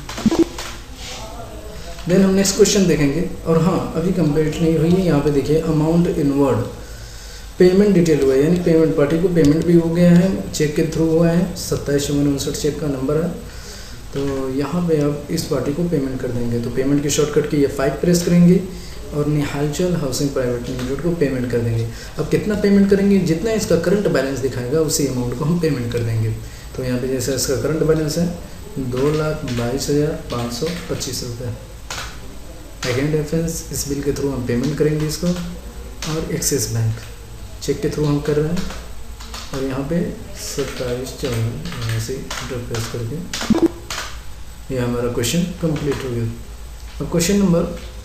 S1: देन हम नेक्स्ट क्वेश्चन देखेंगे। और हाँ अभी कंप्लीट नहीं हुई है, यहाँ पे देखिए अमाउंट इनवर्ड पेमेंट डिटेल हुआ है, यानी पेमेंट पार्टी को पेमेंट भी हो गया है, चेक के थ्रू हुआ है, 2759 चेक का नंबर है। तो यहाँ पे आप इस पार्टी को पेमेंट कर देंगे। तो पेमेंट की शॉर्टकट की ये 5 प्रेस करेंगे और निहालचल हाउसिंग प्राइवेट लिमिटेड को पेमेंट कर देंगे। अब कितना पेमेंट करेंगे, जितना इसका करंट बैलेंस दिखाएगा उसी अमाउंट को हम पेमेंट कर देंगे। तो यहाँ पे जैसे इसका करंट बैलेंस है 2,22,525 रुपये। सेकेंड रेफरेंस, इस बिल के थ्रू हम पेमेंट करेंगे इसको, और एक्सिस बैंक चेक के थ्रू हम कर रहे हैं। और यहाँ पे 2754 ऐसे प्रेस करके ये हमारा क्वेश्चन कंप्लीट हो गया। अब क्वेश्चन नंबर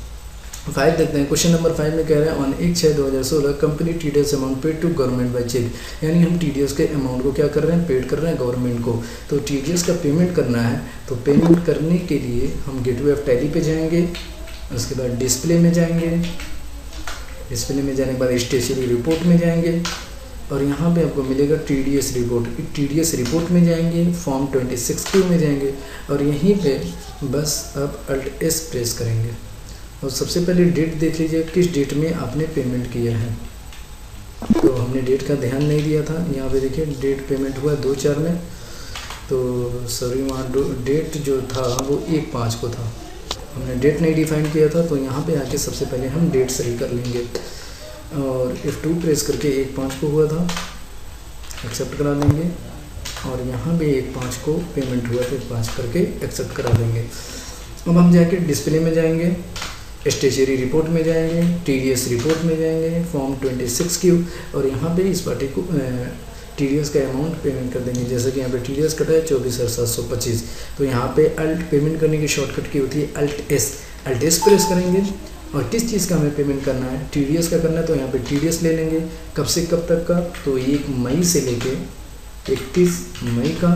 S1: 5 देखते हैं। क्वेश्चन नंबर 5 में कह रहे हैं on 1/6/2016 company TDS amount paid to government by cheque, यानी हम TDS के अमाउंट को क्या कर रहे हैं, पेड कर रहे हैं गवर्नमेंट को। तो TDS का पेमेंट करना है, तो पेमेंट करने के लिए हम गेटवे ऑफ टैली पे जाएंगे, उसके बाद डिस्प्ले में जाएंगे, डिस्प्ले में जाने के बाद स्टेशनरी रिपोर्ट में जाएंगे और यहाँ पे आपको मिलेगा TDS रिपोर्ट। TDS रिपोर्ट में जाएंगे, फॉर्म 26Q में जाएंगे और यहीं पे बस आप Alt S प्रेस करेंगे और सबसे पहले डेट देख लीजिए किस डेट में आपने पेमेंट किया है। तो हमने डेट का ध्यान नहीं दिया था, यहाँ पे देखिए डेट पेमेंट हुआ 2/4 में, तो सॉरी वहाँ डेट जो था वो 1/5 को था, हमने डेट नहीं डिफाइन किया था। तो यहाँ पे आके सबसे पहले हम डेट सही कर लेंगे और F2 प्रेस करके 1/5 को हुआ था, एक्सेप्ट करा देंगे और यहाँ पे 1/5 को पेमेंट हुआ तो 1/5 करके एक्सेप्ट करा देंगे। अब हम जाके डिस्प्ले में जाएंगे, स्टेशनरी रिपोर्ट में जाएंगे, TDS रिपोर्ट में जाएंगे, फॉर्म 26Q और यहाँ पे इस पार्टी को TDS का अमाउंट पेमेंट कर देंगे। जैसे कि यहाँ पे TDS कटा है 24,725, तो यहाँ पे अल्ट पेमेंट करने की शॉर्टकट की होती है Alt S प्रेस करेंगे और किस चीज़ का हमें पेमेंट करना है, TDS का करना है। तो यहाँ पे TDS ले लेंगे, कब से कब तक का, तो 1 मई से लेके 31 मई का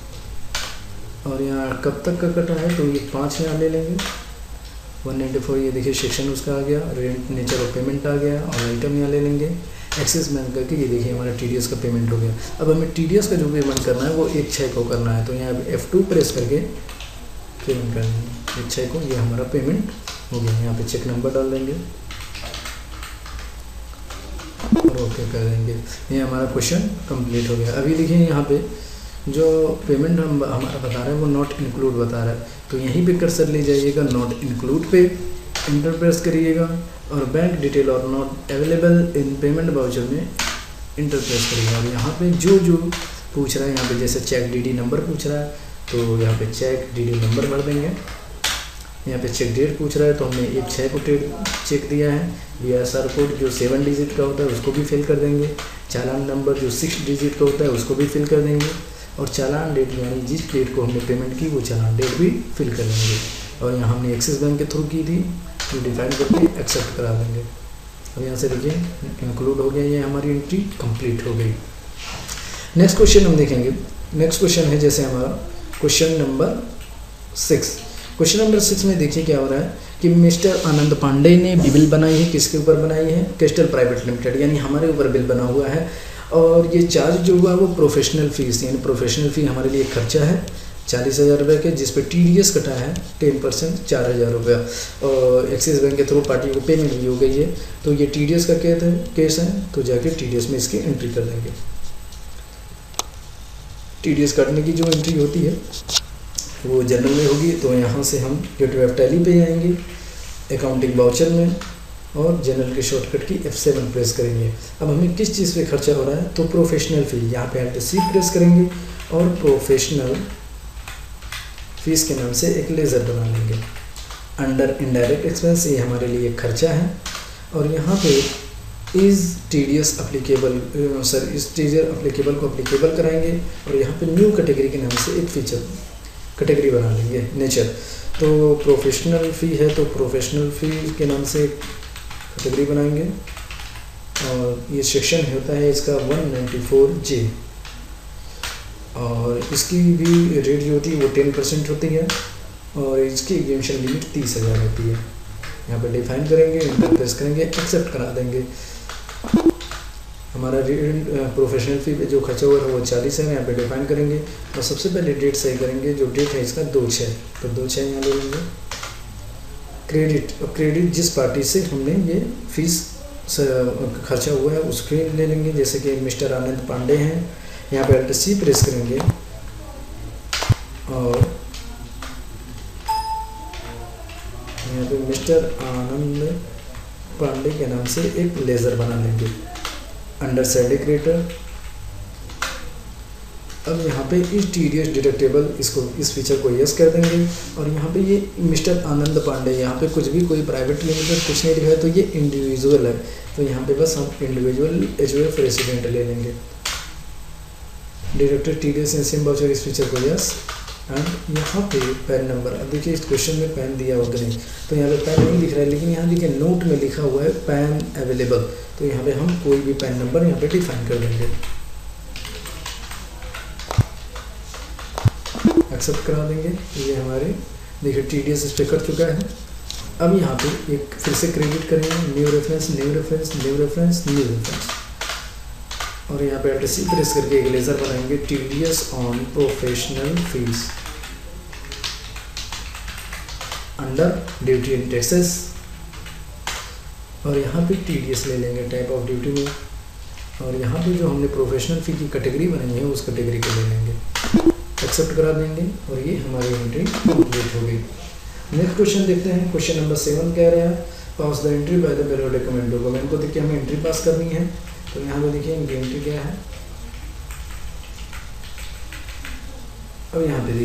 S1: और यहाँ कब तक का कटा है तो ये 5 यहाँ ले लेंगे। 194 ये देखिए सेक्शन उसका आ गया, रेंट नेचर ऑफ पेमेंट आ गया और आइटम यहाँ ले लेंगे। एक्सिस बैंक करके ये देखिए हमारा TDS का पेमेंट हो गया। अब हमें TDS का जो पेमेंट करना है वो 1/6 को करना है, तो यहाँ F2 प्रेस करके पेमेंट कर देंगे 1/6 को, ये हमारा पेमेंट हो गया। यहाँ पे चेक नंबर डाल देंगे और ओके कर देंगे, ये हमारा क्वेश्चन कंप्लीट हो गया। अभी देखिए यहाँ पे जो पेमेंट हम हमारा बता रहा है वो नॉट इंक्लूड बता रहा है, तो यहीं पे कर्सर ले जाइएगा, नॉट इंक्लूड पे इंटर प्रेस करिएगा और बैंक डिटेल और not available in payment voucher में इंटर प्रेस करिएगा। और यहाँ पे जो जो पूछ रहा है, यहाँ पे जैसे चेक DD नंबर पूछ रहा है तो यहाँ पे चेक DD नंबर भर देंगे। यहाँ पे चेक डेट पूछ रहा है तो हमने 1/6 को चेक दिया है। BSR कोड जो 7 डिजिट का होता है उसको भी फिल कर देंगे। चालान नंबर जो 6 डिजिट का होता है उसको भी फिल कर देंगे और चालान डेट यानी जिस डेट को हमने पेमेंट की वो चालान डेट भी फिल कर देंगे। और यहाँ हमने एक्सिस बैंक के थ्रू की थी तो डिफाइन करके एक्सेप्ट करा देंगे। अब यहाँ से देखिए इंक्लूड हो गया, ये हमारी एंट्री कंप्लीट हो गई। नेक्स्ट क्वेश्चन हम देखेंगे। नेक्स्ट क्वेश्चन है जैसे हमारा क्वेश्चन नंबर 6। क्वेश्चन नंबर 6 में देखिए क्या हो रहा है कि मिस्टर आनंद पांडे ने बिल बनाई है, किसके ऊपर बनाई है, कैस्टल प्राइवेट लिमिटेड यानी हमारे ऊपर बिल बना हुआ है। और ये चार्ज जो हुआ वो प्रोफेशनल फीस यानी प्रोफेशनल फ़ी हमारे लिए खर्चा है 40,000 रुपये के, जिस पे TDS कटा है 10% 4,000 रुपया और एक्सिस बैंक के थ्रू पार्टी को पेमेंट भी हो गई है। तो ये TDS का केस है तो जाके TDS में इसकी एंट्री कर देंगे। TDS काटने की जो एंट्री होती है वो जनरल में होगी, तो यहाँ से हम गेटवे ऑफ टैली पे जाएंगे, अकाउंटिंग वाउचर में और जनरल के शॉर्टकट की F7 प्रेस करेंगे। अब हमें किस चीज़ पे खर्चा हो रहा है तो प्रोफेशनल फ़ी, यहाँ पे Alt C प्रेस करेंगे और प्रोफेशनल फीस के नाम से एक लेज़र बना लेंगे। अंडर इनडायरेक्ट एक्सपेंस ये हमारे लिए खर्चा है और यहाँ पे इज़ TDS अप्लीकेबल इस TDS अप्लीकेबल को अप्लीकेबल कराएंगे और यहाँ पे न्यू कैटेगरी के नाम से एक फीचर कैटेगरी बना लेंगे नेचर। तो प्रोफेशनल फ़ी है तो प्रोफेशनल फ़ी के नाम से कैटेगरी बनाएंगे और ये सेक्शन होता है इसका 194J और इसकी भी रेट जो होती है वो 10% होती है और इसकी एग्जेम्पशन लिमिट 30,000 होती है। यहाँ पे डिफाइन करेंगे, इंटर प्रेस करेंगे, एक्सेप्ट करा देंगे। हमारा प्रोफेशनल फ़ी पे जो खर्चा हुआ है वो 40 है, यहाँ पे डिफाइन करेंगे और सबसे पहले डेट सही करेंगे। जो डेट है इसका 2/6, तो 2/6 यहाँ ले लेंगे। क्रेडिट, और क्रेडिट जिस पार्टी से हमने ये फीस खर्चा हुआ है उसके ले लेंगे। जैसे कि मिस्टर आनंद पांडे हैं, यहाँ पे Alt+C प्रेस करेंगे और यहाँ पे मिस्टर आनंद पांडे के नाम से एक लेज़र बना लेंगे अंडर सिंडिकेटर। अब यहाँ पे इस TDS डिडक्टेबल इसको इस फीचर को यस कर देंगे और यहाँ पे ये मिस्टर आनंद पांडे, यहाँ पे कुछ भी कोई प्राइवेट लिमिटेड कुछ नहीं लिखा है तो ये इंडिविजुअल है, तो यहाँ पे बस हम इंडिविजुअल HUF रेसिडेंट ले लेंगे। डिडक्टेड TDS सिम वाउचर इस फीचर को यस एंड यहाँ पे पैन नंबर। अब देखिए इस क्वेश्चन में पैन दिया होगा नहीं, तो यहाँ पे पैन नहीं दिख रहा है, लेकिन यहाँ देखिए नोट में लिखा हुआ है पैन अवेलेबल, तो यहाँ पे हम कोई भी पैन नंबर यहाँ पे डिफाइन कर देंगे। एक्सेप्ट करा देंगे। ये हमारे देखिए TDS इस पर कट चुका है। अब यहाँ पे एक फिर से क्रेडिट करेंगे, new reference new reference new reference new reference और यहाँ पे Alt+C प्रेस करके एक लेज़र बनाएंगे TDS on professional fees under duty and taxes और यहाँ पे TDS ले लेंगे टाइप ऑफ ड्यूटी में और यहाँ पे जो हमने प्रोफेशनल फ़ी की कैटेगरी बनाई है उस कैटेगरी को ले लेंगे। एक्सेप्ट करा देंगे और ये हमारी एंट्री कंप्लीट हो गई। नेक्स्ट क्वेश्चन देखते हैं। क्वेश्चन नंबर 7 कह रहा है pass the entry by the periodic comment document को देखिए हमें एंट्री पास करनी है, तो यहाँ पे देखिए इनकी एंट्री क्या है। अब यहाँ पे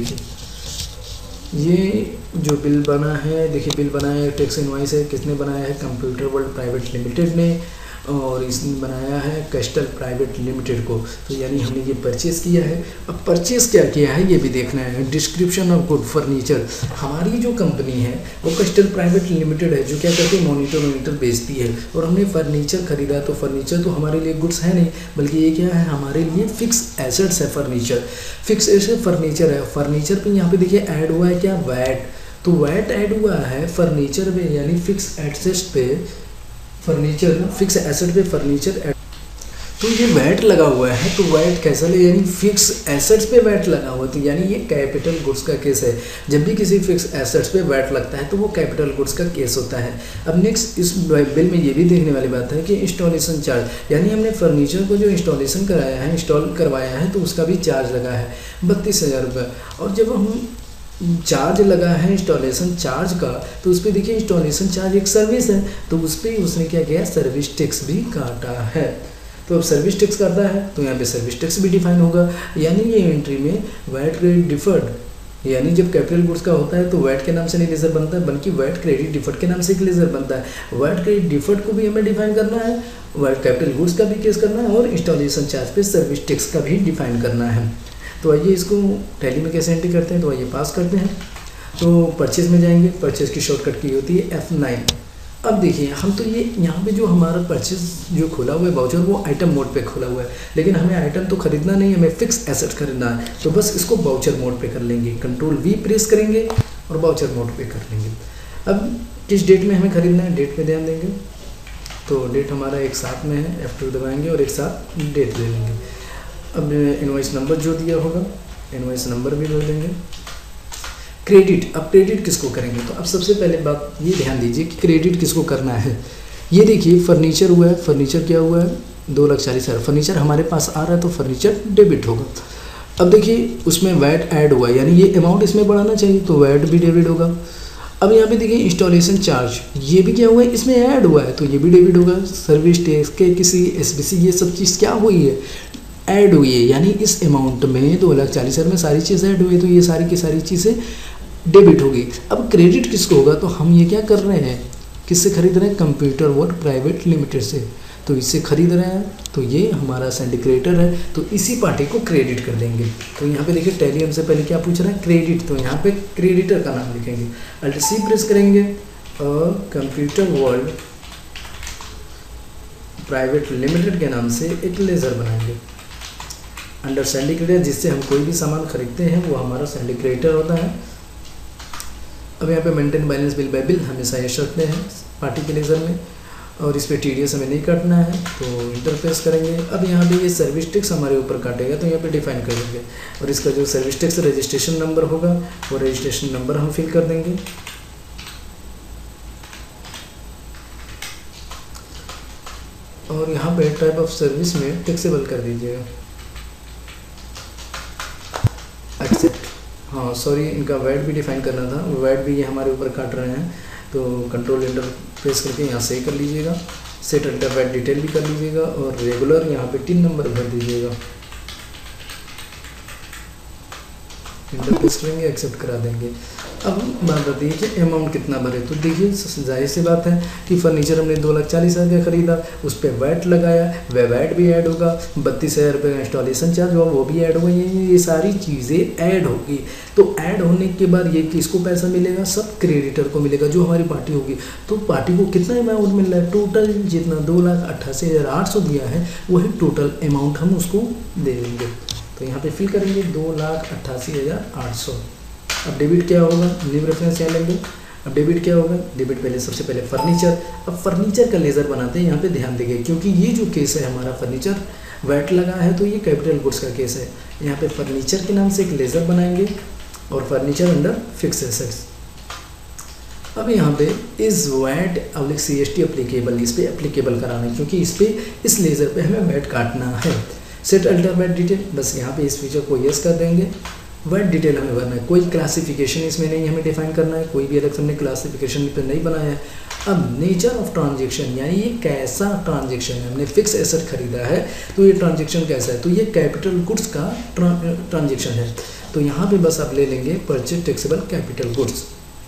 S1: देखिए ये जो बिल बना है, देखिए बिल बना है टैक्स इनवॉइस है, किसने बनाया है कंप्यूटर वर्ल्ड प्राइवेट लिमिटेड ने और इसने बनाया है कैस्टल प्राइवेट लिमिटेड को, तो यानी हमने ये परचेस किया है। अब परचेस क्या किया है ये भी देखना है। डिस्क्रिप्शन ऑफ गुड फर्नीचर, हमारी जो कंपनी है वो कैस्टल प्राइवेट लिमिटेड है जो क्या करती है मॉनिटर बेचती है और हमने फर्नीचर खरीदा, तो फर्नीचर तो हमारे लिए गुड्स है नहीं बल्कि ये क्या है हमारे लिए फिक्स एसेट्स है। फर्नीचर फिक्स एसेट फर्नीचर है। फर्नीचर पे यहाँ पे देखिए ऐड हुआ है क्या वैट, तो वैट ऐड हुआ है फर्नीचर पे यानी फिक्स एसेट्स पे फर्नीचर फिक्स एसेट पे फर्नीचर, तो ये वैट लगा हुआ है। तो वैट कैसा ले यानी फिक्स एसेट्स पे वैट लगा हुआ है, तो यानी ये कैपिटल गुड्स का केस है। जब भी किसी फिक्स एसेट्स पे वैट लगता है तो वो कैपिटल गुड्स का केस होता है। अब नेक्स्ट इस बिल में ये भी देखने वाली बात है कि इंस्टॉलेशन चार्ज, यानी हमने फर्नीचर को जो इंस्टॉलेशन कराया है इंस्टॉल करवाया है तो उसका भी चार्ज लगा है 32,000 रुपये। और जब हम चार्ज लगा है इंस्टॉलेशन चार्ज का, तो उस पर देखिए इंस्टॉलेशन चार्ज एक सर्विस है, तो उस पर उसने क्या किया सर्विस टैक्स भी काटा है। तो अब सर्विस टैक्स काटा है तो यहाँ पे सर्विस टैक्स भी डिफाइन होगा। यानी ये एंट्री में वैट क्रेडिट डिफर्ड, यानी जब कैपिटल गुड्स का होता है तो वैट के नाम से नहीं लेजर बनता है बल्कि वैट क्रेडिट डिफर्ड के नाम से एक लेजर बनता है। वैट क्रेडिट डिफर्ड को भी हमें डिफाइन करना है, वैट कैपिटल गुड्स का भी केस करना है और इंस्टॉलेशन चार्ज पे सर्विस टैक्स का भी डिफाइन करना है। तो आइए इसको टैली में कैसे एंट्री करते हैं, तो आइए पास करते हैं। तो परचेज में जाएंगे, परचेज की शॉर्टकट की होती है F9। अब देखिए हम तो ये यहाँ पे जो हमारा परचेज जो खोला हुआ है वाउचर वो आइटम मोड पे खोला हुआ है, लेकिन हमें आइटम तो खरीदना नहीं, हमें फिक्स एसेट खरीदना है, तो बस इसको वाउचर मोड पे कर लेंगे। Ctrl+V प्रेस करेंगे और वाउचर मोड पे कर लेंगे। अब किस डेट में हमें खरीदना है डेट पे ध्यान देंगे, तो डेट हमारा एक साथ में है, F2 दबाएंगे और एक साथ डेट ले लेंगे। अब इनवॉइस नंबर जो दिया होगा इनवॉइस नंबर भी भर देंगे। क्रेडिट, अब क्रेडिट किसको करेंगे, तो अब सबसे पहले बात ये ध्यान दीजिए कि क्रेडिट किसको करना है। ये देखिए फर्नीचर हुआ है, फर्नीचर क्या हुआ है 2,40,000, फर्नीचर हमारे पास आ रहा है तो फर्नीचर डेबिट होगा। अब देखिए उसमें वैट ऐड हुआ है यानी ये अमाउंट इसमें बढ़ाना चाहिए तो वैट भी डेबिट होगा। अब यहाँ पे देखिए इंस्टॉलेशन चार्ज ये भी क्या हुआ है इसमें ऐड हुआ है तो ये भी डेबिट होगा। सर्विस टैक्स के किसी SBC ये सब चीज़ क्या हुई है ऐड हुई है, यानी इस अमाउंट में 2,40,000 में सारी चीज़ें ऐड हुई तो ये सारी की सारी चीज़ें डेबिट होगी। अब क्रेडिट किसको होगा, तो हम ये क्या कर रहे हैं किससे खरीद रहे हैं कंप्यूटर वर्ल्ड प्राइवेट लिमिटेड से, तो इससे खरीद रहे हैं तो ये हमारा सिंडिकेटर है तो इसी पार्टी को क्रेडिट कर देंगे। तो यहाँ पे देखिए टैली हमसे पहले क्या पूछ रहा है क्रेडिट, तो यहाँ पे क्रेडिटर का नाम लिखेंगे, Alt+C प्रेस करेंगे और कंप्यूटर वर्ल्ड प्राइवेट लिमिटेड के नाम से एक लेज़र बनाएंगे अंडर सिंडिकेटर, जिससे हम कोई भी सामान खरीदते हैं वो हमारा सिंडिकेटर होता है। अब यहाँ पे maintain balance bill by bill हमेशा यश रखते हैं पार्टी के लेज़र में और इस पर TDS हमें नहीं काटना है तो इंटरफेस करेंगे। अब यहाँ पे ये सर्विस टैक्स हमारे ऊपर काटेगा तो यहाँ पे डिफाइन कर देंगे और इसका जो सर्विस टैक्स रजिस्ट्रेशन नंबर होगा वो रजिस्ट्रेशन नंबर हम फिल कर देंगे। और यहाँ पे टाइप ऑफ सर्विस में टैक्सेबल कर दीजिएगा, एक्सेप्ट। हाँ सॉरी, इनका वैट भी डिफाइन करना था, वैट भी ये हमारे ऊपर काट रहे हैं, तो कंट्रोल एंटर प्रेस करके यहाँ सही कर लीजिएगा। सेट अल्टर वैट डिटेल भी कर लीजिएगा और रेगुलर यहाँ पे 3 नंबर भर दीजिएगा। इंटर प्रेस करेंगे, एक्सेप्ट करा देंगे। अब बात आती है कि अमाउंट कितना भरे, तो देखिए जाहिर सी बात है कि फर्नीचर हमने 2,40,000 का खरीदा, उस पर वैट लगाया, वह वैट भी ऐड होगा, 32,000 रुपये का इंस्टॉलेशन चार्ज हुआ वो भी ऐड होगा, ये सारी चीज़ें ऐड होगी। तो ऐड होने के बाद ये किसको पैसा मिलेगा, सब क्रेडिटर को मिलेगा जो हमारी पार्टी होगी। तो पार्टी को कितना अमाउंट मिल रहा है, टोटल जितना 2,88,800 दिया है वही टोटल अमाउंट हम उसको दे देंगे। तो यहाँ पे फिल करेंगे 2,88,800। अब डेबिट क्या होगा, न्यू रेफरेंस यहाँ लेंगे। अब डेबिट क्या होगा, डेबिट पहले सबसे पहले फर्नीचर। अब फर्नीचर का लेज़र बनाते हैं, यहाँ पे ध्यान देंगे क्योंकि ये जो केस है हमारा फर्नीचर वैट लगा है तो ये कैपिटल गुड्स का केस है। यहाँ पे फर्नीचर के नाम से एक लेज़र बनाएंगे और फर्नीचर अंडर फिक्स एसेट्स। अब यहाँ पे इस वैट CST अप्लीकेबल, इस पर अप्लीकेबल कराना है क्योंकि इस पर इस लेज़र पे हमें वैट काटना है। सेट अल्टर वैट डिटेल, बस यहाँ पे इस फीचर को यस कर देंगे। वैट डिटेल हमें भरना है, कोई क्लासिफिकेशन इसमें नहीं हमें डिफाइन करना है, कोई भी अलग से हमने क्लासिफिकेशन पे नहीं बनाया है। अब नेचर ऑफ ट्रांजेक्शन, यानी ये कैसा ट्रांजेक्शन है, हमने फिक्स एसेट खरीदा है तो ये ट्रांजेक्शन कैसा है, तो ये कैपिटल गुड्स का ट्रांजेक्शन है। तो यहाँ पे बस आप ले लेंगे purchase taxable capital goods,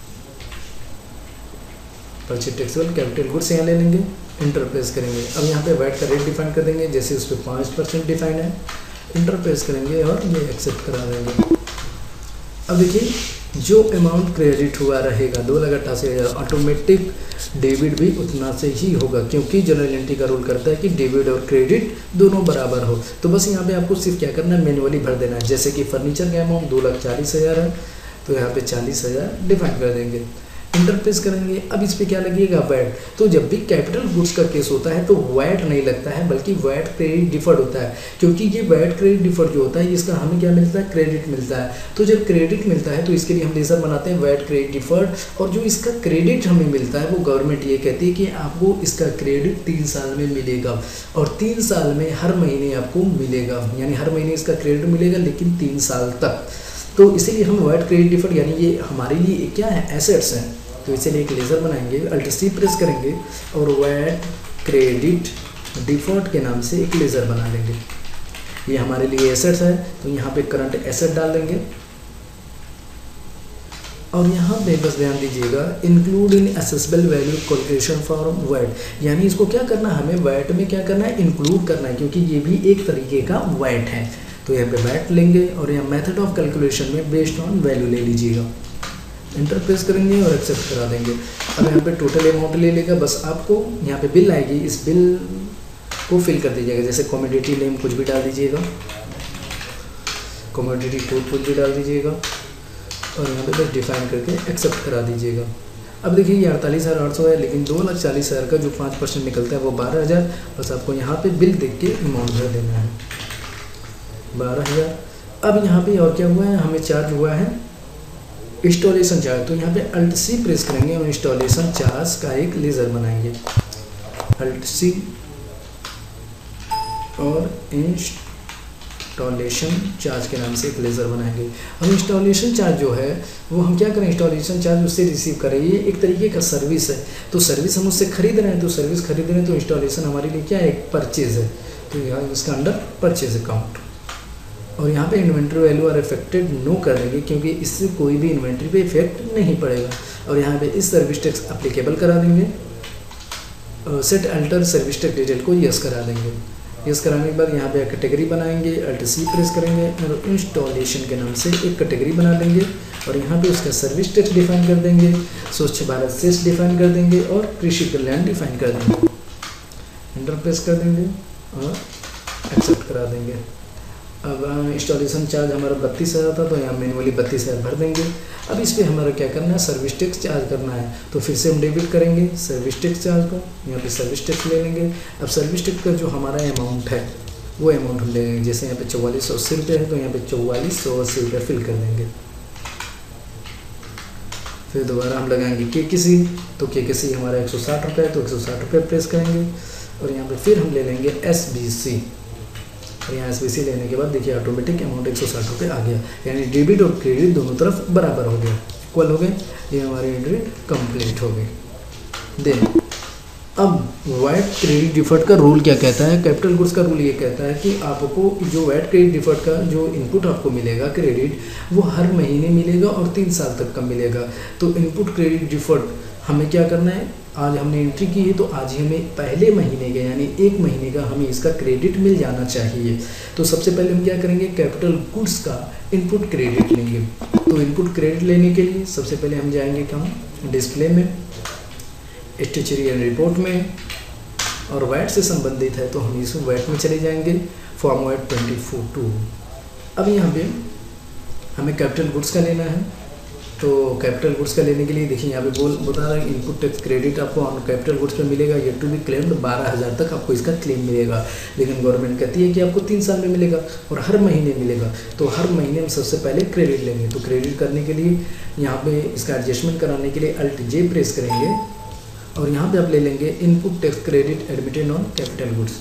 S1: purchase taxable capital goods यहाँ ले लेंगे, इंटर प्रेस करेंगे। अब यहाँ पे वैट का रेट डिफाइन कर देंगे, जैसे उस पर 5% डिफाइन है, इंटर प्रेस करेंगे और ये एक्सेप्ट करा देंगे। अब देखिए जो अमाउंट क्रेडिट हुआ रहेगा 2,88,000, ऑटोमेटिक डेबिट भी उतना से ही होगा क्योंकि जनरल एंट्री का रूल करता है कि डेबिट और क्रेडिट दोनों बराबर हो। तो बस यहाँ पे आपको सिर्फ क्या करना है, मैन्युअली भर देना है। जैसे कि फर्नीचर का अमाउंट 2,40,000 है तो यहाँ पे 40,000 डिफाइन कर देंगे, इंटर प्रेस करेंगे। अब इस पर क्या लगेगा, वैट। तो जब भी कैपिटल गुड्स का केस होता है तो वैट नहीं लगता है बल्कि वैट क्रेडिट डिफर्ड होता है, क्योंकि ये वैट क्रेडिट डिफर्ड जो होता है इसका हमें क्या मिलता है, क्रेडिट मिलता है। तो जब क्रेडिट मिलता है तो इसके लिए हम लेजर बनाते हैं वैट क्रेडिट डिफर्ड, और जो इसका क्रेडिट हमें मिलता है वो गवर्नमेंट ये कहती है कि आपको इसका क्रेडिट 3 साल में मिलेगा और 3 साल में हर महीने आपको मिलेगा, यानी हर महीने इसका क्रेडिट मिलेगा लेकिन 3 साल तक। तो इसीलिए हम वैट क्रेडिट डिफर्ड, यानी ये हमारे लिए क्या है, एसेट्स हैं। तो इसीलिए एक लेज़र बनाएंगे, अल्ट-C प्रेस करेंगे और वैट क्रेडिट डिफॉल्ट के नाम से एक लेज़र बना लेंगे। ये हमारे लिए एसेट्स है तो यहाँ पे करंट एसेट डाल देंगे और यहाँ पे बस ध्यान दीजिएगा include in assessable value calculation for VAT, यानी इसको क्या करना है, हमें वैट में क्या करना है, इंक्लूड करना है क्योंकि ये भी एक तरीके का वैट है। तो यहाँ पे वैट लेंगे और यहाँ मेथड ऑफ कैलकुलेशन में बेस्ड ऑन वैल्यू ले लीजिएगा, इंटर प्रेस करेंगे और एक्सेप्ट करा देंगे। अब यहाँ पे टोटल अमाउंट ले लेगा, बस आपको यहाँ पे बिल आएगी, इस बिल को फिल कर दीजिएगा, जैसे कमोडिटी नेम कुछ भी डाल दीजिएगा, कमोडिटी कोड कुछ भी डाल दीजिएगा और यहाँ पे बस डिफाइन करके एक्सेप्ट करा दीजिएगा। अब देखिए ये 48,800 है लेकिन 2,40,000 का जो 5% निकलता है वो 12,000, बस आपको यहाँ पे बिल देख के अमाउंट भर देना है 12,000। अब यहाँ पे और क्या हुआ है, हमें चार्ज हुआ है इंस्टॉलेशन चार्ज, तो यहाँ पे अल्ट-C प्रेस करेंगे और इंस्टॉलेशन चार्ज का एक लेज़र बनाएंगे, अल्ट-C और इंस्टॉलेशन चार्ज के नाम से एक लेज़र बनाएंगे। हम इंस्टॉलेशन चार्ज जो है वो हम क्या करें, इंस्टॉलेशन चार्ज उससे रिसीव करें, ये एक तरीके का सर्विस है। तो सर्विस हम उससे खरीद रहे हैं, तो सर्विस खरीद रहे हैं तो इंस्टॉलेशन हमारे लिए क्या है, एक परचेज है, तो यहाँ इसका अंडर परचेज अकाउंट। और यहाँ पे inventory value are affected no कर देंगे क्योंकि इससे कोई भी इन्वेंट्री पे इफेक्ट नहीं पड़ेगा। और यहाँ पे इस सर्विस टैक्स एप्लीकेबल करा देंगे, set alter service tax detail को यस करा देंगे। यस कराने के बाद यहाँ पे कैटेगरी बनाएंगे, अल्ट-C प्रेस करेंगे और इंस्टॉलेशन के नाम से एक कैटेगरी बना लेंगे और यहाँ पे उसका सर्विस टैक्स डिफाइन कर देंगे, स्वच्छ भारत सेस डिफाइन कर देंगे और कृषि कल्याण डिफाइन कर देंगे, इंटर प्रेस कर देंगे और एक्सेप्ट करा देंगे। अब इंस्टॉलेशन चार्ज हमारा 32,000 था तो यहाँ मैनुअली 32,000 भर देंगे। अब इस पर हमारा क्या करना है, सर्विस टैक्स चार्ज करना है, तो फिर से हम डेबिट करेंगे सर्विस टैक्स चार्ज को, यहाँ पे सर्विस टैक्स ले लेंगे। अब सर्विस टैक्स का जो हमारा अमाउंट है वो अमाउंट हम ले लेंगे, जैसे यहाँ पे 4480 रुपये है तो यहाँ पे 4480 रुपये फिल कर देंगे। फिर दोबारा हम लगाएंगे KKC, तो KKC हमारा 160 रुपये है तो 160 रुपये प्रेस करेंगे और यहाँ पे फिर हम ले लेंगे SBC, और यहाँ SBC लेने के बाद देखिए ऑटोमेटिक अमाउंट 160 रुपये आ गया, यानी डेबिट और क्रेडिट दोनों तरफ बराबर हो गया, इक्वल हो गए। ये हमारी एंट्री कंप्लीट हो गई। देन अब वैट क्रेडिट डिफर्ड का रूल क्या कहता है? कैपिटल गुड्स का रूल ये कहता है कि आपको जो वैट क्रेडिट डिफर्ड का जो इनपुट आपको मिलेगा क्रेडिट, वो हर महीने मिलेगा और 3 साल तक का मिलेगा। तो इनपुट क्रेडिट डिफर्ड हमें क्या करना है, आज हमने एंट्री की है तो आज ही हमें पहले महीने का यानी 1 महीने का हमें इसका क्रेडिट मिल जाना चाहिए। तो सबसे पहले हम क्या करेंगे, कैपिटल गुड्स का इनपुट क्रेडिट लेंगे। तो इनपुट क्रेडिट लेने के लिए सबसे पहले हम जाएंगे कहाँ, डिस्प्ले में, स्टेचरी एंड रिपोर्ट में, और वैट से संबंधित है तो हम इसमें वैट में चले जाएंगे, फॉर्म वैट 24(2). अब यहाँ पे हमें कैपिटल गुड्स का लेना है। तो कैपिटल गुड्स का लेने के लिए देखिए यहाँ पे बता रहा है इनपुट टैक्स क्रेडिट आपको ऑन कैपिटल गुड्स पे मिलेगा, ये टू बी क्लेम्ड 12,000 तक आपको इसका क्लेम मिलेगा। लेकिन गवर्नमेंट कहती है कि आपको 3 साल में मिलेगा और हर महीने मिलेगा। तो हर महीने हम सबसे पहले क्रेडिट लेंगे। तो क्रेडिट करने के लिए यहाँ पे इसका एडजस्टमेंट कराने के लिए Alt+J प्रेस करेंगे और यहाँ पे आप ले लेंगे input tax credit admitted on capital goods,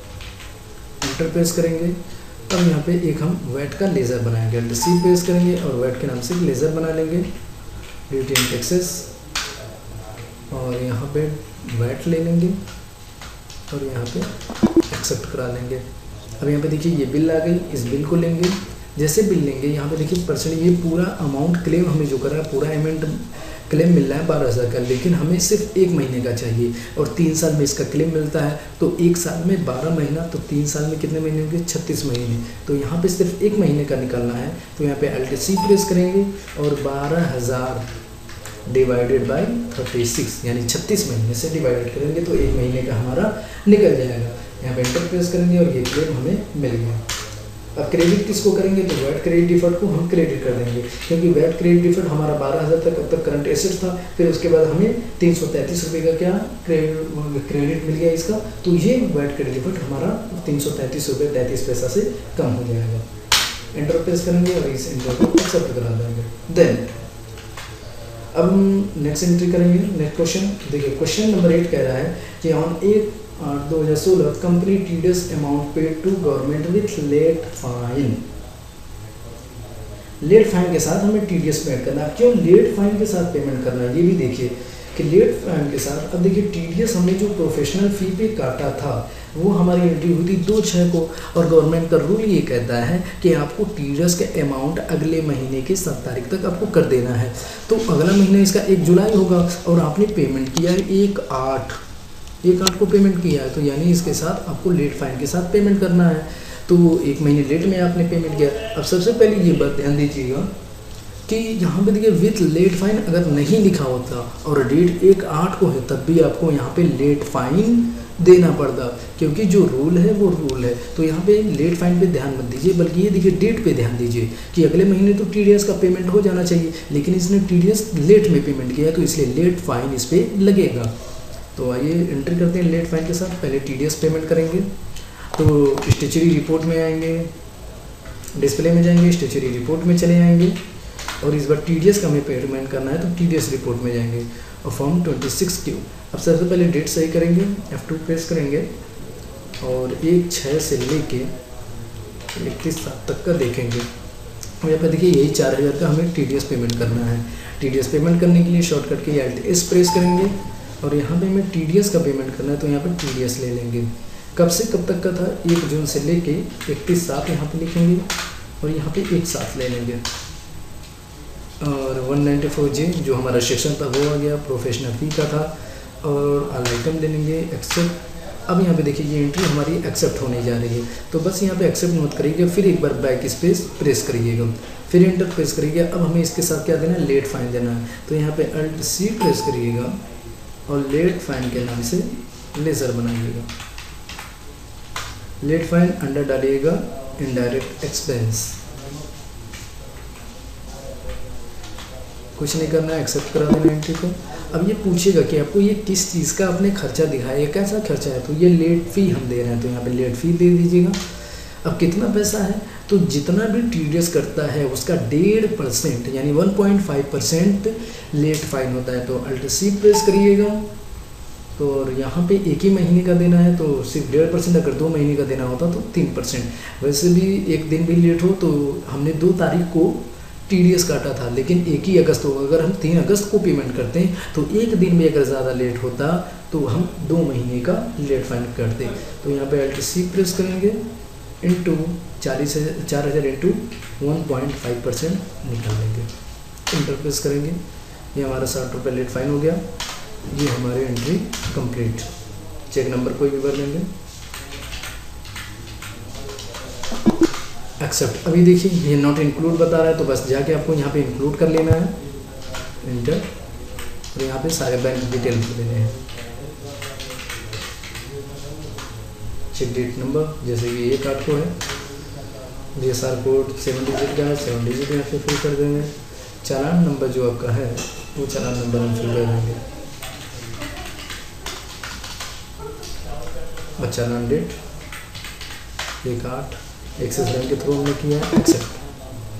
S1: enter press करेंगे। अब यहाँ पे एक हम वैट का लेज़र बनाएंगे, Alt+C प्रेस करेंगे और वैट के नाम से एक लेज़र बना लेंगे, ड्यूटी एंड टैक्सेस, और यहाँ पे वैट ले लेंगे और यहाँ पे एक्सेप्ट करा लेंगे। अब यहाँ पे देखिए ये बिल आ गई, इस बिल को लेंगे। जैसे बिल लेंगे यहाँ पे देखिए परसेंट, ये पूरा अमाउंट क्लेम हमें जो करा है, पूरा अमाउंट क्लेम मिल रहा है 12,000 का, लेकिन हमें सिर्फ 1 महीने का चाहिए और 3 साल में इसका क्लेम मिलता है। तो 1 साल में 12 महीना, तो 3 साल में कितने महीने होंगे, 36 महीने। तो यहाँ पे सिर्फ 1 महीने का निकालना है। तो यहाँ पे Alt+C प्रेस करेंगे और 12,000 डिवाइडेड बाई 36 यानी 36 महीने से डिवाइडेड करेंगे तो 1 महीने का हमारा निकल जाएगा। यहाँ पे एंटर प्रेस करेंगे और ये क्लेम हमें मिल गया। अब क्रेडिट किसको करेंगे, तो वैट क्रेडिट डिफर्ड को हम क्रेडिट कर देंगे, क्योंकि वैट क्रेडिट डिफर्ड हमारा 12,000 तक अब तक करंट एसेट था। फिर उसके बाद हमें 333 रुपये का क्या क्रेडिट मिल गया इसका, तो ये वैट क्रेडिट डिफर्ड हमारा 333 रुपये 33 पैसा से कम हो जाएगा। एंटर प्रेस करेंगे और इस एंटर को एक्सेप्ट करा देंगे। देन अब हम नेक्स्ट एंट्री करेंगे, नेक्स्ट क्वेश्चन। देखिए क्वेश्चन नंबर 8 कह रहा है कि on 8/8/2016 company TDS amount paid to government with late fine. Late fine के साथ हमें टीडीएस पेड करना है। क्यों लेट फाइन के साथ पेमेंट करना है, ये भी देखिए कि लेट फाइन के साथ। अब देखिए टीडीएस हमने जो प्रोफेशनल फी पे काटा था वो हमारी एंट्री हुई थी 2/6 को, और गवर्नमेंट का रूल ये कहता है कि आपको टीडीएस के अमाउंट अगले महीने की 7 तारीख तक आपको कर देना है। तो अगला महीना इसका 1 जुलाई होगा और आपने पेमेंट किया है 1/8 को पेमेंट किया है, तो यानी इसके साथ आपको लेट फाइन के साथ पेमेंट करना है। तो 1 महीने लेट में आपने पेमेंट किया। अब सबसे पहले ये बात ध्यान दीजिएगा कि यहाँ पे देखिए विथ लेट फाइन अगर नहीं लिखा होता और डेट 1/8 को है तब भी आपको यहाँ पे लेट फाइन देना पड़ता, क्योंकि जो रूल है वो रूल है। तो यहाँ पे लेट फाइन पे ध्यान मत दीजिए, बल्कि ये देखिए डेट पे ध्यान दीजिए कि अगले महीने तो टीडीएस का पेमेंट हो जाना चाहिए, लेकिन इसने टीडीएस लेट में पेमेंट किया है तो इसलिए लेट फाइन इस पर लगेगा। तो आइए एंट्री करते हैं लेट फाइन के साथ। पहले टीडीएस पेमेंट करेंगे तो स्टेचरी रिपोर्ट में आएंगे, डिस्प्ले में जाएंगे, स्टेचरी रिपोर्ट में चले जाएंगे और इस बार टीडीएस का हमें पेमेंट करना है तो टीडीएस रिपोर्ट में जाएंगे और फॉर्म 26Q। अब सबसे पहले डेट सही करेंगे, F2 प्रेस करेंगे और 1/6 से लेके 31/7 तक का देखेंगे। और यहाँ पर देखिए यही 4,000 का हमें टीडीएस पेमेंट करना है। टीडीएस पेमेंट करने के लिए शॉर्टकट के Alt+S प्रेस करेंगे और यहाँ पे हमें टीडीएस का पेमेंट करना है तो यहाँ पर टीडीएस ले लेंगे। कब से कब तक का था, 1 जून से लेके 31/7 यहाँ पे लिखेंगे और यहाँ पे 1/7 ले लेंगे। और 194J जो हमारा सेक्शन था वो आ गया, प्रोफेशनल फी का था, और ऑल आइटम ले लेंगे, एक्सेप्ट। अब यहाँ पे देखिए ये एंट्री हमारी एक्सेप्ट होने जा रही है, तो बस यहाँ पे एक्सेप्ट मत करिएगा, फिर एक बार बैक स्पेस प्रेस करिएगा, फिर एंटर प्रेस करिएगा। अब हमें इसके साथ क्या देना है, लेट फाइन देना है, तो यहाँ पे Alt+C प्रेस करिएगा और लेट फाइन के नाम से लेज़र बनाइएगा। लेट फाइन अंडर डालिएगा इनडायरेक्ट एक्सपेंस, कुछ नहीं करना है, एक्सेप्ट करा देना एंट्री को। अब ये पूछेगा कि आपको ये किस चीज़ का आपने खर्चा दिखाया है, कैसा खर्चा है, तो ये लेट फ़ी हम दे रहे हैं तो यहाँ पे लेट फ़ी दे दीजिएगा। अब कितना पैसा है, तो जितना भी टीडीएस करता है उसका 1.5% यानी 1.5% लेट फाइन होता है। तो Alt+C प्रेस करिएगा तो और यहाँ पे एक ही महीने का देना है तो सिर्फ 1.5%, अगर 2 महीने का देना होता तो 3%। वैसे भी एक दिन भी लेट हो तो हमने 2 तारीख को TDS काटा था, लेकिन 1 ही अगस्त होगा। अगर हम 3 अगस्त को पेमेंट करते हैं तो एक दिन भी अगर ज़्यादा लेट होता तो हम 2 महीने का लेट फाइन करते। तो यहाँ पे LTC प्रेस करेंगे, इंटू 4,000 इंटू 1.5% निकाल लेंगे, इंटर प्रेस करेंगे। ये हमारा 60 रुपये लेट फाइन हो गया। ये हमारी एंट्री कंप्लीट। चेक नंबर कोई भी भर लेंगे, एक्सेप्ट। अभी देखिए ये नॉट इंक्लूड बता रहा है, तो बस जाके आपको यहाँ पे इंक्लूड कर लेना है, इंटर, और यहाँ पे सारे बैंक डिटेल भर देने हैं। चेक डेट नंबर, जैसे कि ये कार्ड को है, DSR कोड 7 डिजिट का है, 7 डिजिट यहाँ पे फिल कर देंगे। चालान नंबर जो आपका है वो चालान नंबर हम फिल कर देंगे, और चालान डेट 1/8, एक्सिस बैंक के थ्रू हमने किया है, एक्सेप्ट।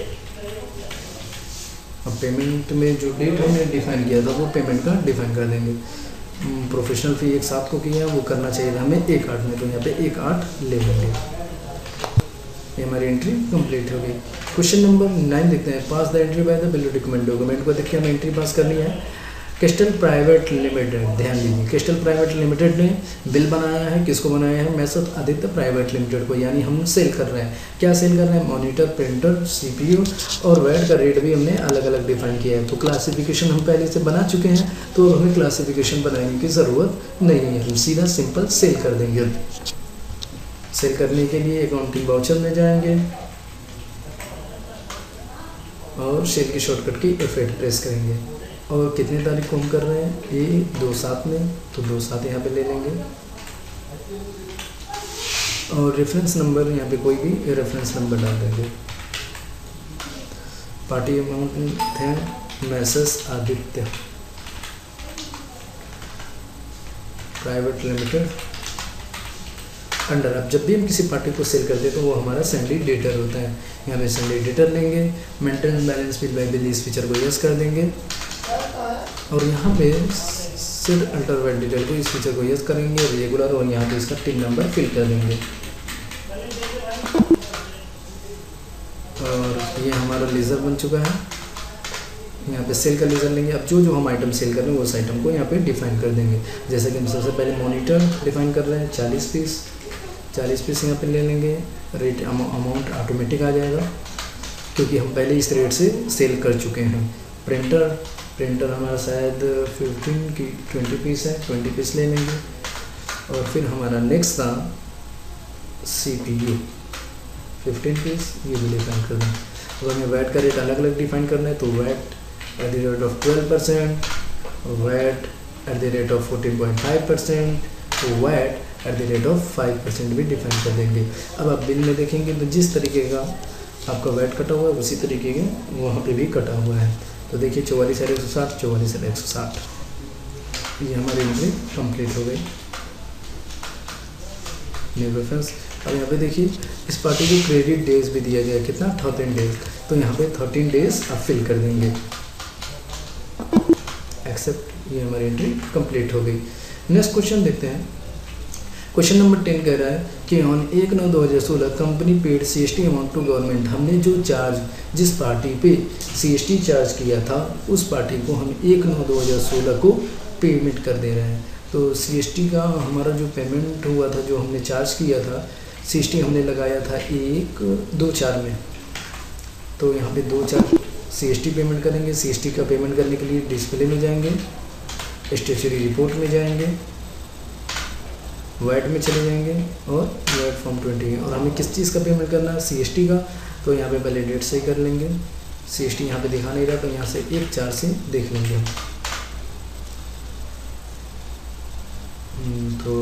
S1: अब पेमेंट में जो डेट हमने डिफाइन किया था वो पेमेंट का डिफाइन कर देंगे। प्रोफेशनल फ़ी 1/7 को किया, वो करना चाहिए था हमें 1/8 में, तो यहाँ पे 1/8 ले लेंगे। ये हमारी एंट्री कंप्लीट हो गई। क्वेश्चन नंबर 9 देखते हैं, pass the entry by the below document को देख के हमें एंट्री पास करनी है। कैस्टल प्राइवेट लिमिटेड, ध्यान दीजिए, कैस्टल प्राइवेट लिमिटेड ने बिल बनाया है, किसको बनाया है? मैसर्स आदित्य प्राइवेट लिमिटेड को, यानी हम सेल कर रहे हैं। क्या सेल कर रहे हैं? मॉनिटर, प्रिंटर, CPU और वैट का रेट भी हमने अलग अलग डिफाइन किया है। तो क्लासिफिकेशन हम पहले से बना चुके हैं, तो हमें क्लासिफिकेशन बनाने की ज़रूरत नहीं है, हम सीधा सिंपल सेल कर देंगे। सेल करने के लिए अकाउंटिंग वाउचर में जाएंगे और सेल की शॉर्टकट की F8 प्रेस करेंगे। और कितने तारीख को हम कर रहे हैं? ये 2/7 में, तो 2/7 यहाँ पे ले लेंगे। और रेफरेंस नंबर यहाँ पे कोई भी रेफरेंस नंबर डाल देंगे। पार्टी अमाउंट है messrs Aditya private limited under. अब जब भी हम किसी पार्टी को सेल करते हैं तो वो हमारा सैंडी डेटर होता है। यहाँ पे सैंडी डेटर लेंगे, maintenance balance bill by bill, इस फीचर को यस कर देंगे। और यहाँ पे सेट अल्टरवेट डिटेल को, इस फीचर को यस करेंगे, रेगुलर, और यहाँ पे इसका टिन नंबर फिल कर देंगे। और ये हमारा लेज़र बन चुका है। यहाँ पे सेल का लेज़र लेंगे। अब जो जो हम आइटम सेल कर रहे हैं उस आइटम को यहाँ पे डिफाइन कर देंगे। जैसे कि हम सबसे पहले मॉनिटर डिफाइन कर रहे हैं, 40 पीस यहाँ पे ले लेंगे। रेट अमाउंट ऑटोमेटिक आ जाएगा क्योंकि हम पहले इस रेट से सेल कर चुके हैं। प्रिंटर हमारा शायद 15 की 20 पीस है, 20 पीस ले लेंगे। और फिर हमारा नेक्स्ट था CPU 15 पीस, ये भी डिफाइन कर दें। अगर हमें वैट का रेट अलग अलग डिफाइन करना है तो VAT at the rate of 12%, VAT at the rate of 14.5%, VAT at the rate of 5% भी डिफाइन कर देंगे। अब आप बिल में देखेंगे तो जिस तरीके का आपका वैट कटा हुआ है उसी तरीके के वहाँ पे भी कटा हुआ है। तो देखिए 44,160, 44,160, ये हमारी एंट्री कंप्लीट हो गई। New reference. अब यहाँ पे देखिए इस पार्टी को क्रेडिट डेज भी दिया गया है, कितना? 13 डेज। तो यहाँ पे 13 डेज आप फिल कर देंगे, एक्सेप्ट। ये हमारी एंट्री कंप्लीट हो गई। नेक्स्ट क्वेश्चन देखते हैं। क्वेश्चन नंबर 10 कह रहा है कि on 1/9/2016 company paid CST amount to government. हमने जो चार्ज, जिस पार्टी पे CST चार्ज किया था उस पार्टी को हम 1/9/2016 को पेमेंट कर दे रहे हैं। तो CST का हमारा जो पेमेंट हुआ था, जो हमने चार्ज किया था, CST हमने लगाया था 1/2/4 में। तो यहाँ पे 2/4 CST पेमेंट करेंगे। CST का पेमेंट करने के लिए डिस्प्ले में जाएंगे, स्टेचुरी रिपोर्ट में जाएंगे, वैट में चले जाएंगे और वैट फॉर्म 20। और हमें किस चीज़ का पेमेंट करना है? CST का। तो यहाँ पे पहले डेट सही कर लेंगे। CST यहाँ पे दिखा नहीं रहा तो यहाँ से 1/4 से देख लेंगे। तो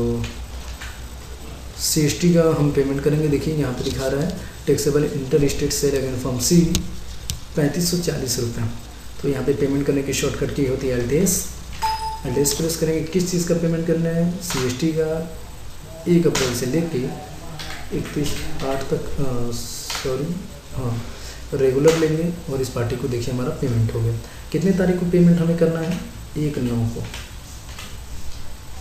S1: CST का हम पेमेंट करेंगे। देखिए यहाँ पे दिखा रहा है taxable inter state sale against form C 3540 रुपये। तो यहाँ पे पेमेंट करने की शॉर्टकट की होती है एड्रेस प्रेस करेंगे। किस चीज़ का पेमेंट करना है? CST का 1 अप्रैल से लेके 31/8 तक, रेगुलर लेंगे। और इस पार्टी को देखिए हमारा पेमेंट हो गया। कितने तारीख को पेमेंट हमें करना है? 1/9 को।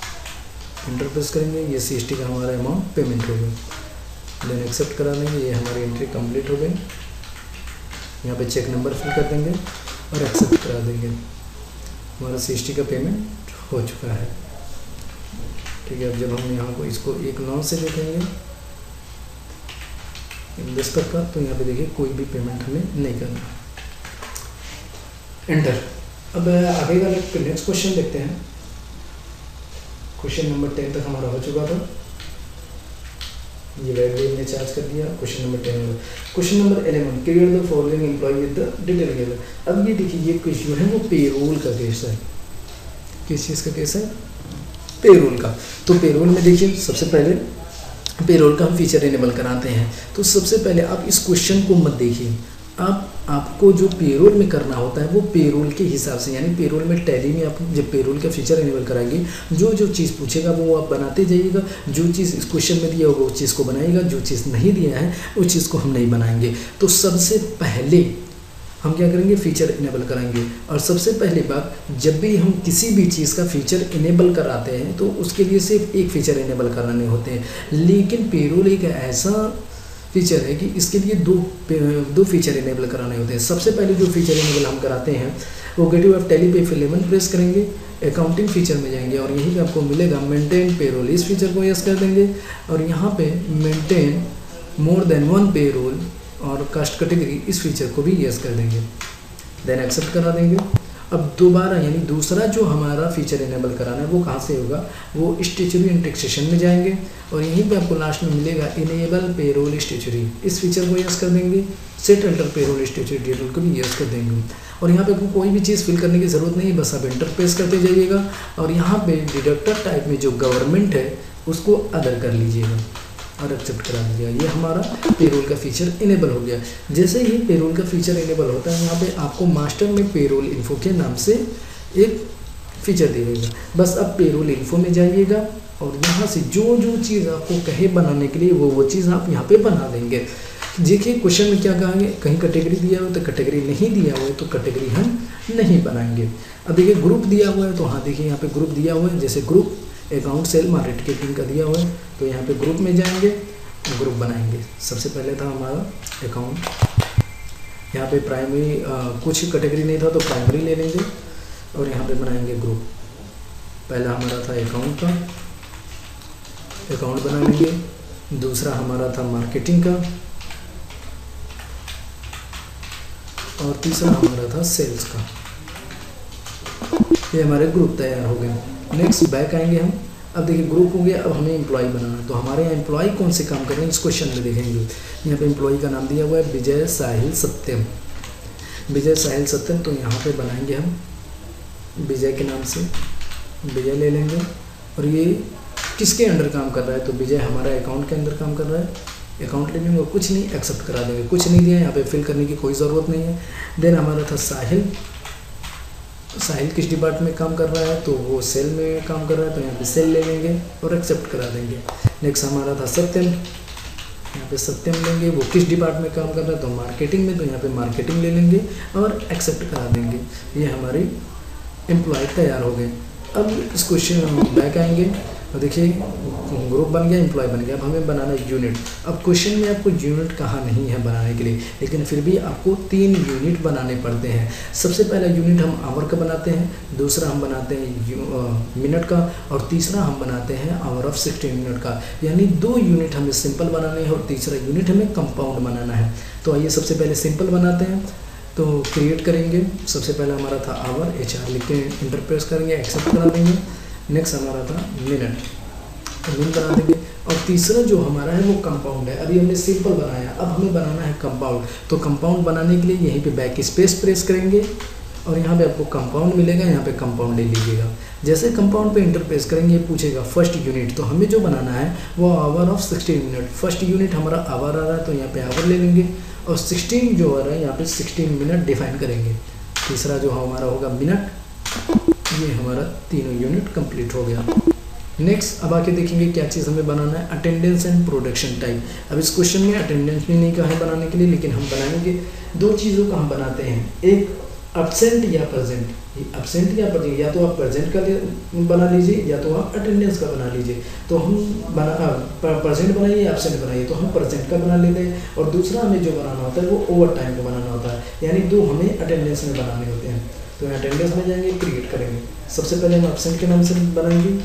S1: इंटर प्रेस करेंगे, ये CST का हमारा अमाउंट पेमेंट हो गया। देन एक्सेप्ट करा देंगे, ये हमारी एंट्री कंप्लीट हो गई। यहाँ पे चेक नंबर फिल कर देंगे और एक्सेप्ट करा देंगे, हमारा CST का पेमेंट हो चुका है। ठीक है, अब जब हम यहाँ को इसको 1/9 से देखेंगे इन्वेस्टर का, तो यहाँ पे देखिए कोई भी पेमेंट हमें नहीं करना। एंटर। अब आगे का नेक्स्ट क्वेश्चन देखते हैं। क्वेश्चन नंबर 10 तक हमारा हो चुका था, ये वैल्यू हमने चार्ज कर दिया। Question number 10। Question number 11, create the following employ with the detail given. अब ये देखिए, ये केस जो है वो पेरोल का केस है। किस चीज़ का केस है? पेरोल का। तो पेरोल में देखिए, सबसे पहले पेरोल का हम फीचर इनेबल कराते हैं। तो सबसे पहले आप इस क्वेश्चन को मत देखिए, आपको जो पेरोल में करना होता है वो पेरोल के हिसाब से, यानी पेरोल में टैली में आप जब पेरोल का फीचर इनेबल कराएंगे, जो चीज़ पूछेगा वो आप बनाते जाइएगा। जो चीज़ इस क्वेश्चन में दिया होगा उस चीज़ को बनाइएगा, जो चीज़ नहीं दिया है उस चीज़ को हम नहीं बनाएंगे। तो सबसे पहले हम क्या करेंगे? फीचर इनेबल कराएंगे। और सबसे पहली बात, जब भी हम किसी भी चीज़ का फीचर इनेबल कराते हैं तो उसके लिए सिर्फ एक फ़ीचर इनेबल कराने होते हैं, लेकिन पेरोल एक ऐसा फीचर है कि इसके लिए दो फीचर इनेबल कराने होते हैं। सबसे पहले जो फीचर इनेबल हम कराते हैं वो गेट ऑफ टैली पे F11 प्रेस करेंगे, अकाउंटिंग फीचर में जाएंगे और यहीं पे आपको मिलेगा मेंटेन पेरोल। इस फीचर को यस कर देंगे और यहाँ पे मेंटेन मोर देन 1 पेरोल और कास्ट कैटेगरी, इस फीचर को भी यस कर देंगे। देन एक्सेप्ट करा देंगे। अब दोबारा यानी दूसरा जो हमारा फीचर इनेबल कराना है वो कहाँ से होगा? वो स्टेचुरी एंड टैक्सेशन में जाएंगे और यहीं पे आपको लास्ट में मिलेगा इनेबल पेरोल स्टेचुरी, इस फीचर को यस कर देंगे। Set enter payroll statutory detail को भी यस कर देंगे और यहाँ पे कोई भी चीज़ फिल करने की ज़रूरत नहीं है, बस आप एंटर प्रेस करते जाइएगा और यहाँ पे डिडक्टर टाइप में जो गवर्नमेंट है उसको अदर कर लीजिएगा और एक्सेप्ट करा दीजिएगा। ये हमारा पेरोल का फीचर इनेबल हो गया। जैसे ही पेरोल का फीचर इनेबल होता है, यहाँ पे आपको मास्टर में पेरोल इन्फो के नाम से एक फीचर देगा। बस अब पेरोल इन्फो में जाइएगा और यहाँ से जो चीज़ आपको कहे बनाने के लिए वो चीज़ आप यहाँ पे बना देंगे। देखिए क्वेश्चन में क्या कहेंगे, कहीं कैटेगरी दिया हुआ है तो कैटेगरी नहीं दिया हुआ है तो कैटेगरी हम नहीं बनाएंगे। अब देखिए ग्रुप दिया हुआ है तो हाँ देखिए यहाँ पे ग्रुप दिया हुआ है, जैसे ग्रुप अकाउंट सेल मार्केटिंग का दिया हुआ है तो यहाँ पे ग्रुप में जाएंगे, ग्रुप बनाएंगे। सबसे पहले था हमारा अकाउंट, यहाँ पे प्राइमरी कुछ कैटेगरी नहीं था तो प्राइमरी ले लेंगे और यहाँ पे बनाएंगे ग्रुप। पहला हमारा था अकाउंट का, अकाउंट बना लेंगे। दूसरा हमारा था मार्केटिंग का और तीसरा हमारा था सेल्स का। ये हमारे ग्रुप तैयार हो गए। नेक्स्ट बैक आएंगे हम। अब देखिए ग्रुप हो गया, अब हमें एम्प्लॉय बनाना है तो हमारे यहाँ एम्प्लॉय कौन से काम कर रहे हैं इस क्वेश्चन में देखेंगे। यहाँ पे एम्प्लॉय का नाम दिया हुआ है विजय साहिल सत्यम, विजय साहिल सत्यम। तो यहाँ पे बनाएंगे हम विजय के नाम से, विजय ले लेंगे और ये किसके अंडर काम कर रहा है? तो विजय हमारा अकाउंट के अंदर काम कर रहा है। अकाउंट ले लेंगे और कुछ नहीं, एक्सेप्ट करा देंगे। कुछ नहीं दिया यहाँ पे फिल करने की कोई ज़रूरत नहीं है। देन हमारा था साहिल, साहिल किस डिपार्टमेंट में काम कर रहा है? तो वो सेल में काम कर रहा है तो यहाँ पे सेल ले लेंगे और एक्सेप्ट करा देंगे। नेक्स्ट हमारा था सत्यम, यहाँ पे सत्यम लेंगे, वो किस डिपार्टमेंट में काम कर रहा है? तो मार्केटिंग में, तो यहाँ पे मार्केटिंग ले लेंगे और एक्सेप्ट करा देंगे। ये हमारे एम्प्लॉय तैयार हो गए। अब इस क्वेश्चन बैक आएंगे और देखिए ग्रुप बन गया, एम्प्लॉय बन गया। अब हमें बनाना है यूनिट। अब क्वेश्चन में आपको यूनिट कहा नहीं है बनाने के लिए, लेकिन फिर भी आपको 3 यूनिट बनाने पड़ते हैं। सबसे पहला यूनिट हम आवर का बनाते हैं, दूसरा हम बनाते हैं मिनट का और तीसरा हम बनाते हैं आवर ऑफ 16 मिनट का। यानी 2 यूनिट हमें सिंपल बनाने हैं और तीसरा यूनिट हमें कंपाउंड बनाना है। तो आइए सबसे पहले सिंपल बनाते हैं। तो क्रिएट करेंगे। सबसे पहला हमारा था आवर, HR लिख के इंटर प्रेस करेंगे, एक्सेप्ट करा देंगे। नेक्स्ट हमारा था मिनट, तो मिनट बना देंगे। और तीसरा जो हमारा है वो कंपाउंड है। अभी हमने सिंपल बनाया, अब हमें बनाना है कंपाउंड। तो कंपाउंड बनाने के लिए यहीं पे बैक स्पेस प्रेस करेंगे और यहाँ पे आपको कंपाउंड मिलेगा, यहाँ पे कंपाउंड ले लीजिएगा। जैसे कंपाउंड पे इंटर प्रेस करेंगे पूछेगा फर्स्ट यूनिट, तो हमें जो बनाना है वो hour of 16 minute. First unit हमारा आवर आ रहा है तो यहाँ पे आवर ले लेंगे और 16 जो आ रहा है यहाँ पे 16 मिनट डिफाइन करेंगे। तीसरा जो हमारा होगा मिनट, ये हमारा तीनों यूनिट कंप्लीट हो गया। नेक्स्ट अब आके देखेंगे क्या चीज़ हमें बनाना है, अटेंडेंस एंड प्रोडक्शन टाइम। अब इस क्वेश्चन में अटेंडेंस भी नहीं कहा है बनाने के लिए, लेकिन हम बनाएंगे 2 चीज़ों का हम बनाते हैं। एक एब्सेंट या प्रेजेंट, एब्सेंट या प्रेजेंट, या तो आप प्रेजेंट का बना लीजिए या तो आप अटेंडेंस का बना लीजिए। तो हम प्रेजेंट बनाइए, एब्सेंट बनाइए, तो हम प्रेजेंट का बना लेते हैं। और दूसरा हमें जो बनाना होता है वो ओवर टाइम का बनाना होता है, यानी दो हमें अटेंडेंस में बनाने होते हैं। तो यहाँ अटेंडेंस में जाएंगे, क्रिएट करेंगे। सबसे पहले हम एब्सेंट के नाम से बनाएंगे,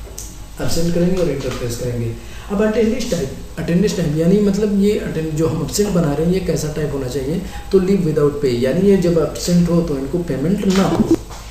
S1: एब्सेंट करेंगे और इंटर प्रेस करेंगे। अब अटेंडेंस टाइप यानी मतलब ये जो हम एब्सेंट बना रहे हैं ये कैसा टाइप होना चाहिए, तो लीव विदाउट पे, यानी ये जब एब्सेंट हो तो इनको पेमेंट ना हो,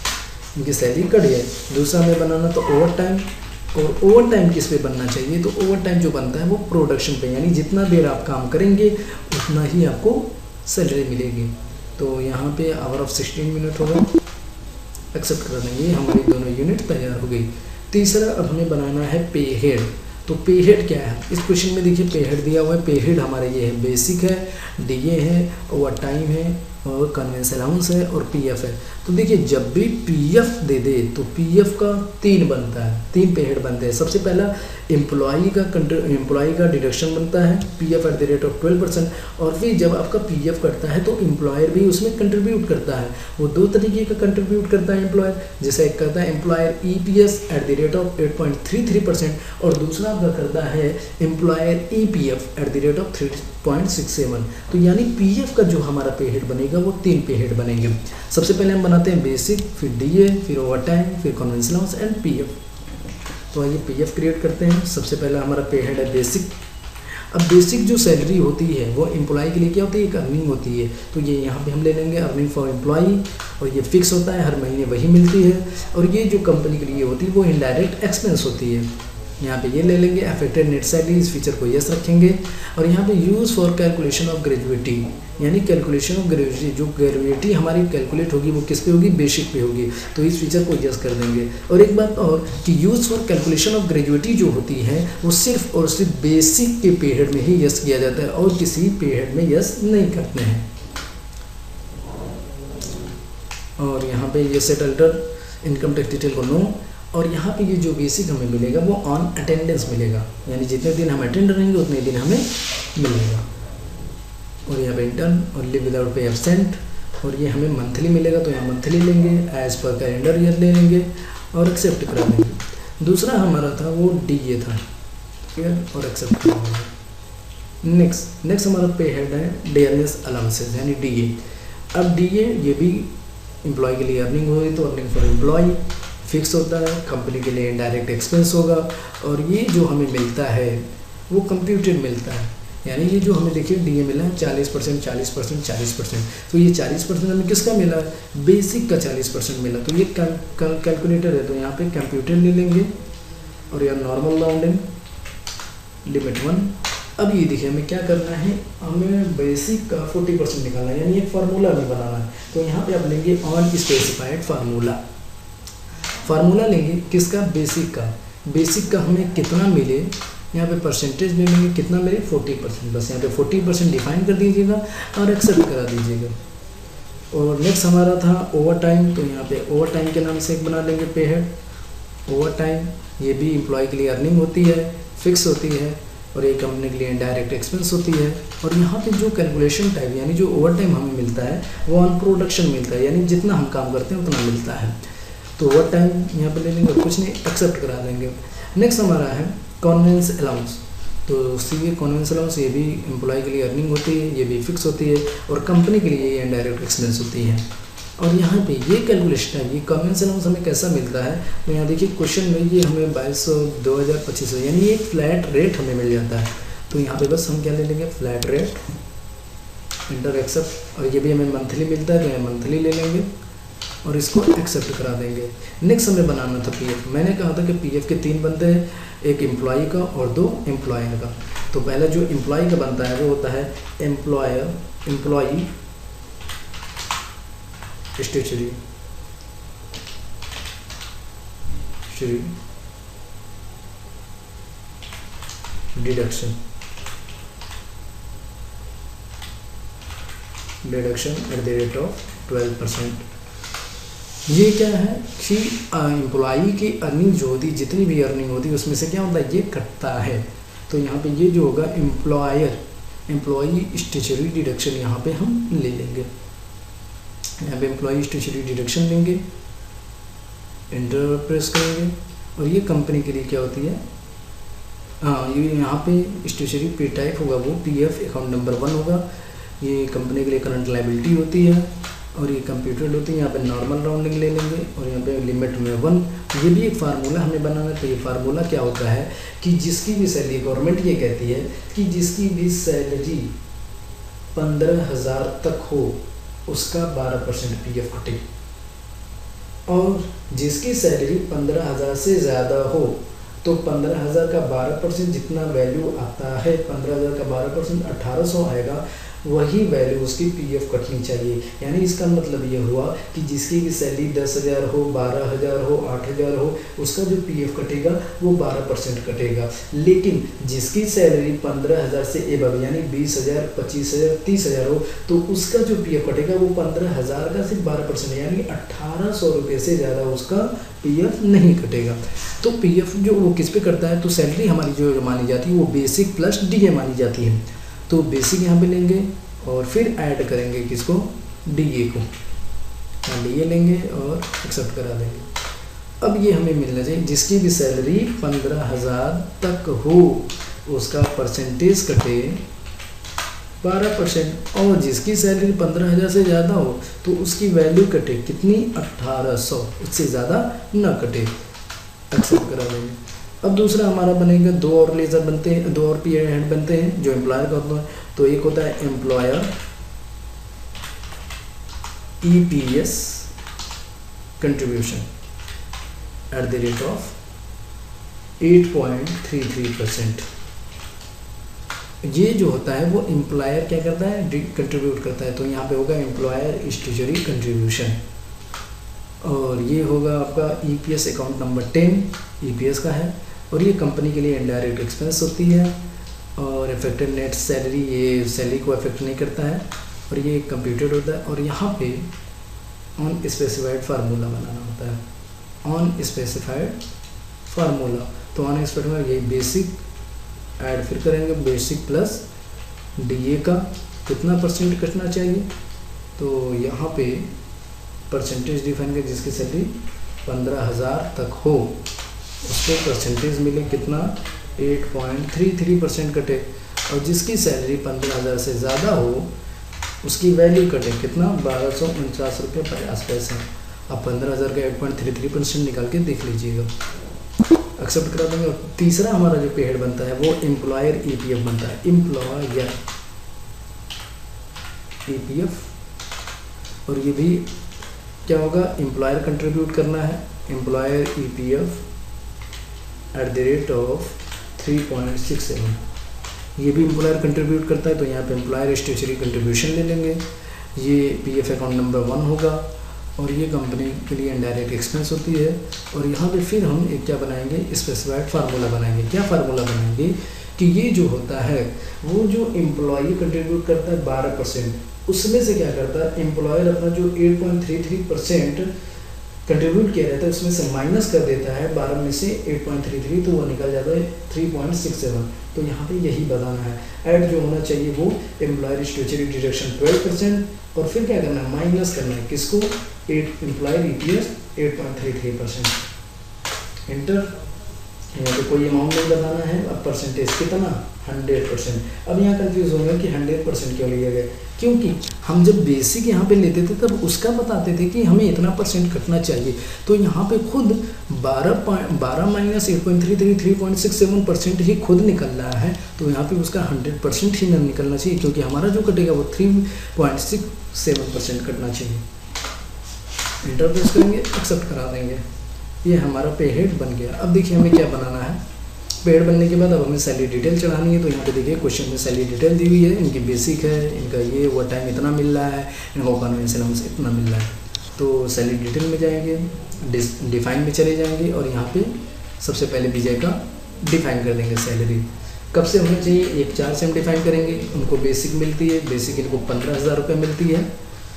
S1: इनकी सैलरी कट जाए। दूसरा हमें बनाना तो ओवर टाइम, और ओवर टाइम किस पे बनना चाहिए, तो ओवर टाइम जो बनता है वो प्रोडक्शन पे, यानी जितना देर आप काम करेंगे उतना ही आपको सैलरी मिलेगी। तो यहाँ पे आवर ऑफ 16 मिनट होगा, एक्सेप्ट कर देंगे। हमारी दोनों यूनिट तैयार हो गई। तीसरा अब हमें बनाना है पे हेड। तो पे हेड क्या है, इस क्वेश्चन में देखिए पे हेड दिया हुआ है। पे हेड हमारा ये है, बेसिक है, डीए है, ओवर टाइम है, और कन्वेंस अलाउंस है, और पीएफ है। तो देखिए जब भी पीएफ दे दे तो पीएफ का 3 बनता है, 3 पे हेड बनते हैं। सबसे पहला एम्प्लॉई का डिडक्शन बनता है PF at the rate of 12%, और फिर जब आपका पीएफ कटता है तो एम्प्लॉयर भी उसमें कंट्रीब्यूट करता है। वो 2 तरीके का कंट्रीब्यूट करता है एम्प्लॉयर, जैसे एक करता है employer EPS at the rate of 8.33%, और दूसरा आपका करता है employer EPF at the rate of 3.67। तो यानी पीएफ का जो हमारा पे हेड बनेगा वो 3 पे हेड बनेंगे। सबसे पहले हम बनाते हैं बेसिक, फिर डीए, फिर ओवर टाइम, फिर कन्वेंस अलाउंस एंड पीएफ। तो आइए पीएफ क्रिएट करते हैं। सबसे पहला हमारा पे हेड है बेसिक। अब बेसिक जो सैलरी होती है वो एम्प्लॉय के लिए क्या होती है, एक अर्निंग होती है। तो ये यहाँ पे हम ले लेंगे अर्निंग फॉर एम्प्लॉई, और ये फिक्स होता है, हर महीने वही मिलती है। और ये जो कंपनी के लिए होती है वो इनडायरेक्ट एक्सपेंस होती है। यहाँ पे ये ले लेंगे। अफेक्टेड नेट सैलरी, इस फीचर को यस रखेंगे। और यहाँ पे use for calculation of gratuity, यानी कैलकुलेशन ऑफ ग्रेजुएटी, जो ग्रेजुएटी हमारी कैलकुलेट होगी वो किस पे होगी, बेसिक पे होगी, तो इस फीचर को यस कर देंगे। और एक बात और कि use for calculation of gratuity जो होती है वो सिर्फ और सिर्फ बेसिक के पे हेड में ही यस किया जाता है, और किसी पे हेड में यस नहीं करते हैं। और यहाँ पे ये set alter income tax detail को नो। और यहाँ पे ये जो बेसिक हमें मिलेगा वो ऑन अटेंडेंस मिलेगा, यानी जितने दिन हम अटेंड रहेंगे उतने दिन हमें मिलेगा। और यहाँ पे इंटर्न और लिव विदाउट पे एब्सेंट, और ये हमें मंथली मिलेगा, तो यहाँ मंथली लेंगे, एज पर कैलेंडर ईयर ले लेंगे और एक्सेप्ट करा देंगे। दूसरा हमारा था वो डीए था, ठीक है, और एक्सेप्ट करा देंगे। नेक्स्ट हमारा पे हेड है डेयरनेस अलाउंसेस, यानी डीए। अब डीए ये भी एम्प्लॉय के लिए अर्निंग होगी, तो अर्निंग फॉर एम्प्लॉय फिक्स होता है, कंपनी के लिए इनडायरेक्ट एक्सपेंस होगा। और ये जो हमें मिलता है वो कंप्यूटेड मिलता है, यानी ये जो हमें देखिए डीए मिला है 40%, 40%, 40%। तो ये 40% हमें किसका मिला है, बेसिक का 40% मिला। तो ये कैलकुलेटर है, तो यहाँ पे कंप्यूटर ले लेंगे, और यहाँ नॉर्मल राउंडिंग लिमिट 1। अब ये देखिए हमें क्या करना है, हमें बेसिक का 40% निकालना है, यानी एक फार्मूला हमें बनाना है। तो यहाँ पे आप लेंगे ऑन स्पेसिफाइड फार्मूला लेंगे किसका, बेसिक का हमें कितना मिले, यहाँ पे परसेंटेज में लेंगे, कितना मिले 40%, बस यहाँ पे 40% डिफाइन कर दीजिएगा और एक्सेप्ट करा दीजिएगा। और नेक्स्ट हमारा था ओवर टाइम, तो यहाँ पे ओवर टाइम के नाम से एक बना लेंगे पे हेड। ओवर टाइम ये भी एम्प्लॉय के लिए अर्निंग होती है, फिक्स होती है, और ये कंपनी के लिए इनडायरेक्ट एक्सपेंस होती है। और यहाँ पे जो कैलकुलेशन टाइम यानी जो ओवर टाइम हमें मिलता है वो ऑन प्रोडक्शन मिलता है, यानी जितना हम काम करते हैं उतना मिलता है। तो ओवर टाइम यहाँ पे ले लेंगे और कुछ नहीं, एक्सेप्ट करा देंगे। नेक्स्ट हमारा है कन्वेंस अलाउंस। तो सीए कन्वेंस अलाउंस ये भी एम्प्लॉय के लिए अर्निंग होती है, ये भी फिक्स होती है, और कंपनी के लिए ये इनडायरेक्ट एक्सपेंस होती है। और यहाँ पे ये कैलकुलेशन है, ये कन्वेंस अलाउंस हमें कैसा मिलता है, तो यहाँ देखिए क्वेश्चन में ये हमें 2200, 2000, 2500, यानी एक फ्लैट रेट हमें मिल जाता है। तो यहाँ पे बस हम क्या ले लेंगे, फ्लैट रेट, इंटर एक्सेप्ट। और ये भी हमें मंथली मिलता है, तो यहाँ मंथली ले लेंगे और इसको एक्सेप्ट करा देंगे। नेक्स्ट हमें बनाना था पीएफ। मैंने कहा था कि पीएफ के 3 बनते हैं, एक एम्प्लॉई का और 2 एम्प्लॉयर का। तो पहला जो एम्प्लॉई का बनता है वो होता है employee statutory deduction at the rate of 12%। ये क्या है कि एम्प्लॉई की अर्निंग जो होती है, जितनी भी अर्निंग होती है उसमें से क्या होता है, ये कटता है। तो यहाँ पे ये जो होगा एम्प्लॉई स्टैट्यूटरी डिडक्शन यहाँ पे हम ले लेंगे। यहाँ पे एम्प्लॉई स्टेशनरी डिडक्शन लेंगे, एंटर प्रेस करेंगे और ये कंपनी के लिए क्या होती है, हाँ ये यहाँ पे स्टेशनरी पे टाइप होगा वो पीएफ अकाउंट नंबर 1 होगा। ये कंपनी के लिए करंट लाइबिलिटी होती है और ये कंप्यूटेड होती है। यहाँ पे नॉर्मल राउंडिंग ले लेंगे और यहाँ पे लिमिट में 1। ये भी एक फार्मूला हमें बनाना है। तो ये फार्मूला क्या होता है कि जिसकी भी सैलरी, गवर्नमेंट ये कहती है कि जिसकी भी सैलरी 15,000 तक हो उसका 12% पीएफ कटे, और जिसकी सैलरी 15,000 से ज़्यादा हो तो 15,000 का 12% जितना वैल्यू आता है, 15,000 का 12% 1800 आएगा, वही वैल्यू उसकी पीएफ कटनी चाहिए। यानी इसका मतलब ये हुआ कि जिसकी भी सैलरी 10,000 हो, 12,000 हो, 8,000 हो, उसका जो पीएफ कटेगा वो 12% कटेगा। लेकिन जिसकी सैलरी 15,000 से एबव यानी 20,000, 25,000, 30,000 हो तो उसका जो पीएफ कटेगा वो 15,000 का सिर्फ 12% यानी 1800 रुपये से ज़्यादा उसका पीएफ नहीं कटेगा। तो पीएफ जो वो किस पे करता है, तो सैलरी हमारी जो मानी जाती है वो बेसिक प्लस डीए मानी जाती है। तो बेसिक यहाँ पे लेंगे और फिर ऐड करेंगे किसको, डीए को, डीए लेंगे और एक्सेप्ट करा देंगे। अब ये हमें मिलना चाहिए जिसकी भी सैलरी 15,000 तक हो उसका परसेंटेज कटे 12%, और जिसकी सैलरी 15,000 से ज़्यादा हो तो उसकी वैल्यू कटे कितनी, 1800, उससे ज़्यादा ना कटे, एक्सेप्ट करा देंगे। अब दूसरा हमारा बनेगा, दो और लेजर बनते हैं, दो और पीरियड हेड बनते हैं जो एम्प्लॉयर का होता है। तो एक होता है employer EPS contribution at the rate of 8.33%। ये जो होता है वो एम्प्लॉयर क्या करता है, कंट्रीब्यूट करता है। तो यहाँ पे होगा एम्प्लॉयर स्टेशनरी कंट्रीब्यूशन, और ये होगा आपका ईपीएस अकाउंट नंबर 10 ईपीएस का है, और ये कंपनी के लिए इनडायरेक्ट एक्सपेंस होती है, और इफेक्टिव नेट सैलरी ये सैलरी को अफेक्ट नहीं करता है, और ये कंप्यूटेड होता है। और यहाँ पे ऑन स्पेसिफाइड फार्मूला बनाना होता है, ऑन स्पेसिफाइड फार्मूला। तो ऑन स्पेसिफाइड ये बेसिक ऐड फिर करेंगे, बेसिक प्लस डीए का कितना परसेंट कटना चाहिए, तो यहाँ पे परसेंटेज डिफाइन कर जिसकी सैलरी 15,000 तक हो उसको परसेंटेज मिले कितना, 8.33% कटे, और जिसकी सैलरी 15,000 से ज़्यादा हो उसकी वैल्यू कटे कितना, 1249 रुपये 50 पैसे। अब 15,000 का 8.33% निकाल के देख लीजिएगा, एक्सेप्ट करा देंगे। और तीसरा हमारा जो पे हेड बनता है वो एम्प्लॉयर ईपीएफ बनता है, एम्प्लॉयर ईपीएफ, और ये भी क्या होगा, एम्प्लॉयर कंट्रीब्यूट करना है, employer EPF at the rate of 3.67। ये भी एम्प्लॉयर कंट्रीब्यूट करता है, तो यहाँ पे एम्प्लॉयर स्टेशनरी कंट्रीब्यूशन ले लेंगे। ये पीएफ अकाउंट नंबर 1 होगा, और ये कंपनी के लिए इनडायरेक्ट एक्सपेंस होती है। और यहाँ पे फिर हम एक क्या बनाएंगे, स्पेसिफाइड फार्मूला बनाएंगे। क्या फार्मूला बनाएंगे कि ये जो होता है वो जो एम्प्लॉई कंट्रीब्यूट करता है 12%, उसमें से क्या करता है एम्प्लॉयर अपना जो 8.33% कंट्रीब्यूट किया रहता है उसमें से माइनस कर देता है 12 में से 8.33, तो वो निकल जाता है 3.67। तो यहाँ पे यही बताना है, ऐड जो होना चाहिए वो एम्प्लॉयर स्टेशनरी डिडक्शन 12%, और फिर क्या करना है, माइनस करना है किसको, एम्प्लॉयर ईपीएस 8.33%, एंटर। यहाँ पे कोई अमाउंट नहीं बताना है। अब परसेंटेज कितना, 100%। अब यहाँ कंफ्यूज होंगे कि 100% क्यों लिया गया, क्योंकि हम जब बेसिक यहाँ पे लेते थे तब उसका बताते थे कि हमें इतना % कटना चाहिए। तो यहाँ पे खुद 12 माइनस 8.33 3.67% ही खुद निकल रहा है, तो यहाँ पे उसका 100% ही न निकलना चाहिए, क्योंकि हमारा जो कटेगा वो 3.67% कटना चाहिए। एंटर प्रेस करेंगे, एक्सेप्ट करा देंगे। ये हमारा पे हेड बन गया। अब देखिए हमें क्या बनाना है, पे हेड बनने के बाद अब हमें सैलरी डिटेल चढ़ानी है। तो यहाँ पे देखिए क्वेश्चन में सैलरी डिटेल दी हुई है, इनकी बेसिक है, इनका ये ओवर टाइम इतना मिल रहा है, इनको कन्वेंशनल अलाउंस इतना मिल रहा है। तो सैलरी डिटेल में जाएंगे, डिफाइन में चले जाएंगे, और यहाँ पे सबसे पहले विजय का डिफाइन कर देंगे। सैलरी कब से होनी चाहिए, 1/4 से हम डिफाइन करेंगे। उनको बेसिक मिलती है, बेसिक इनको 15,000 रुपये मिलती है,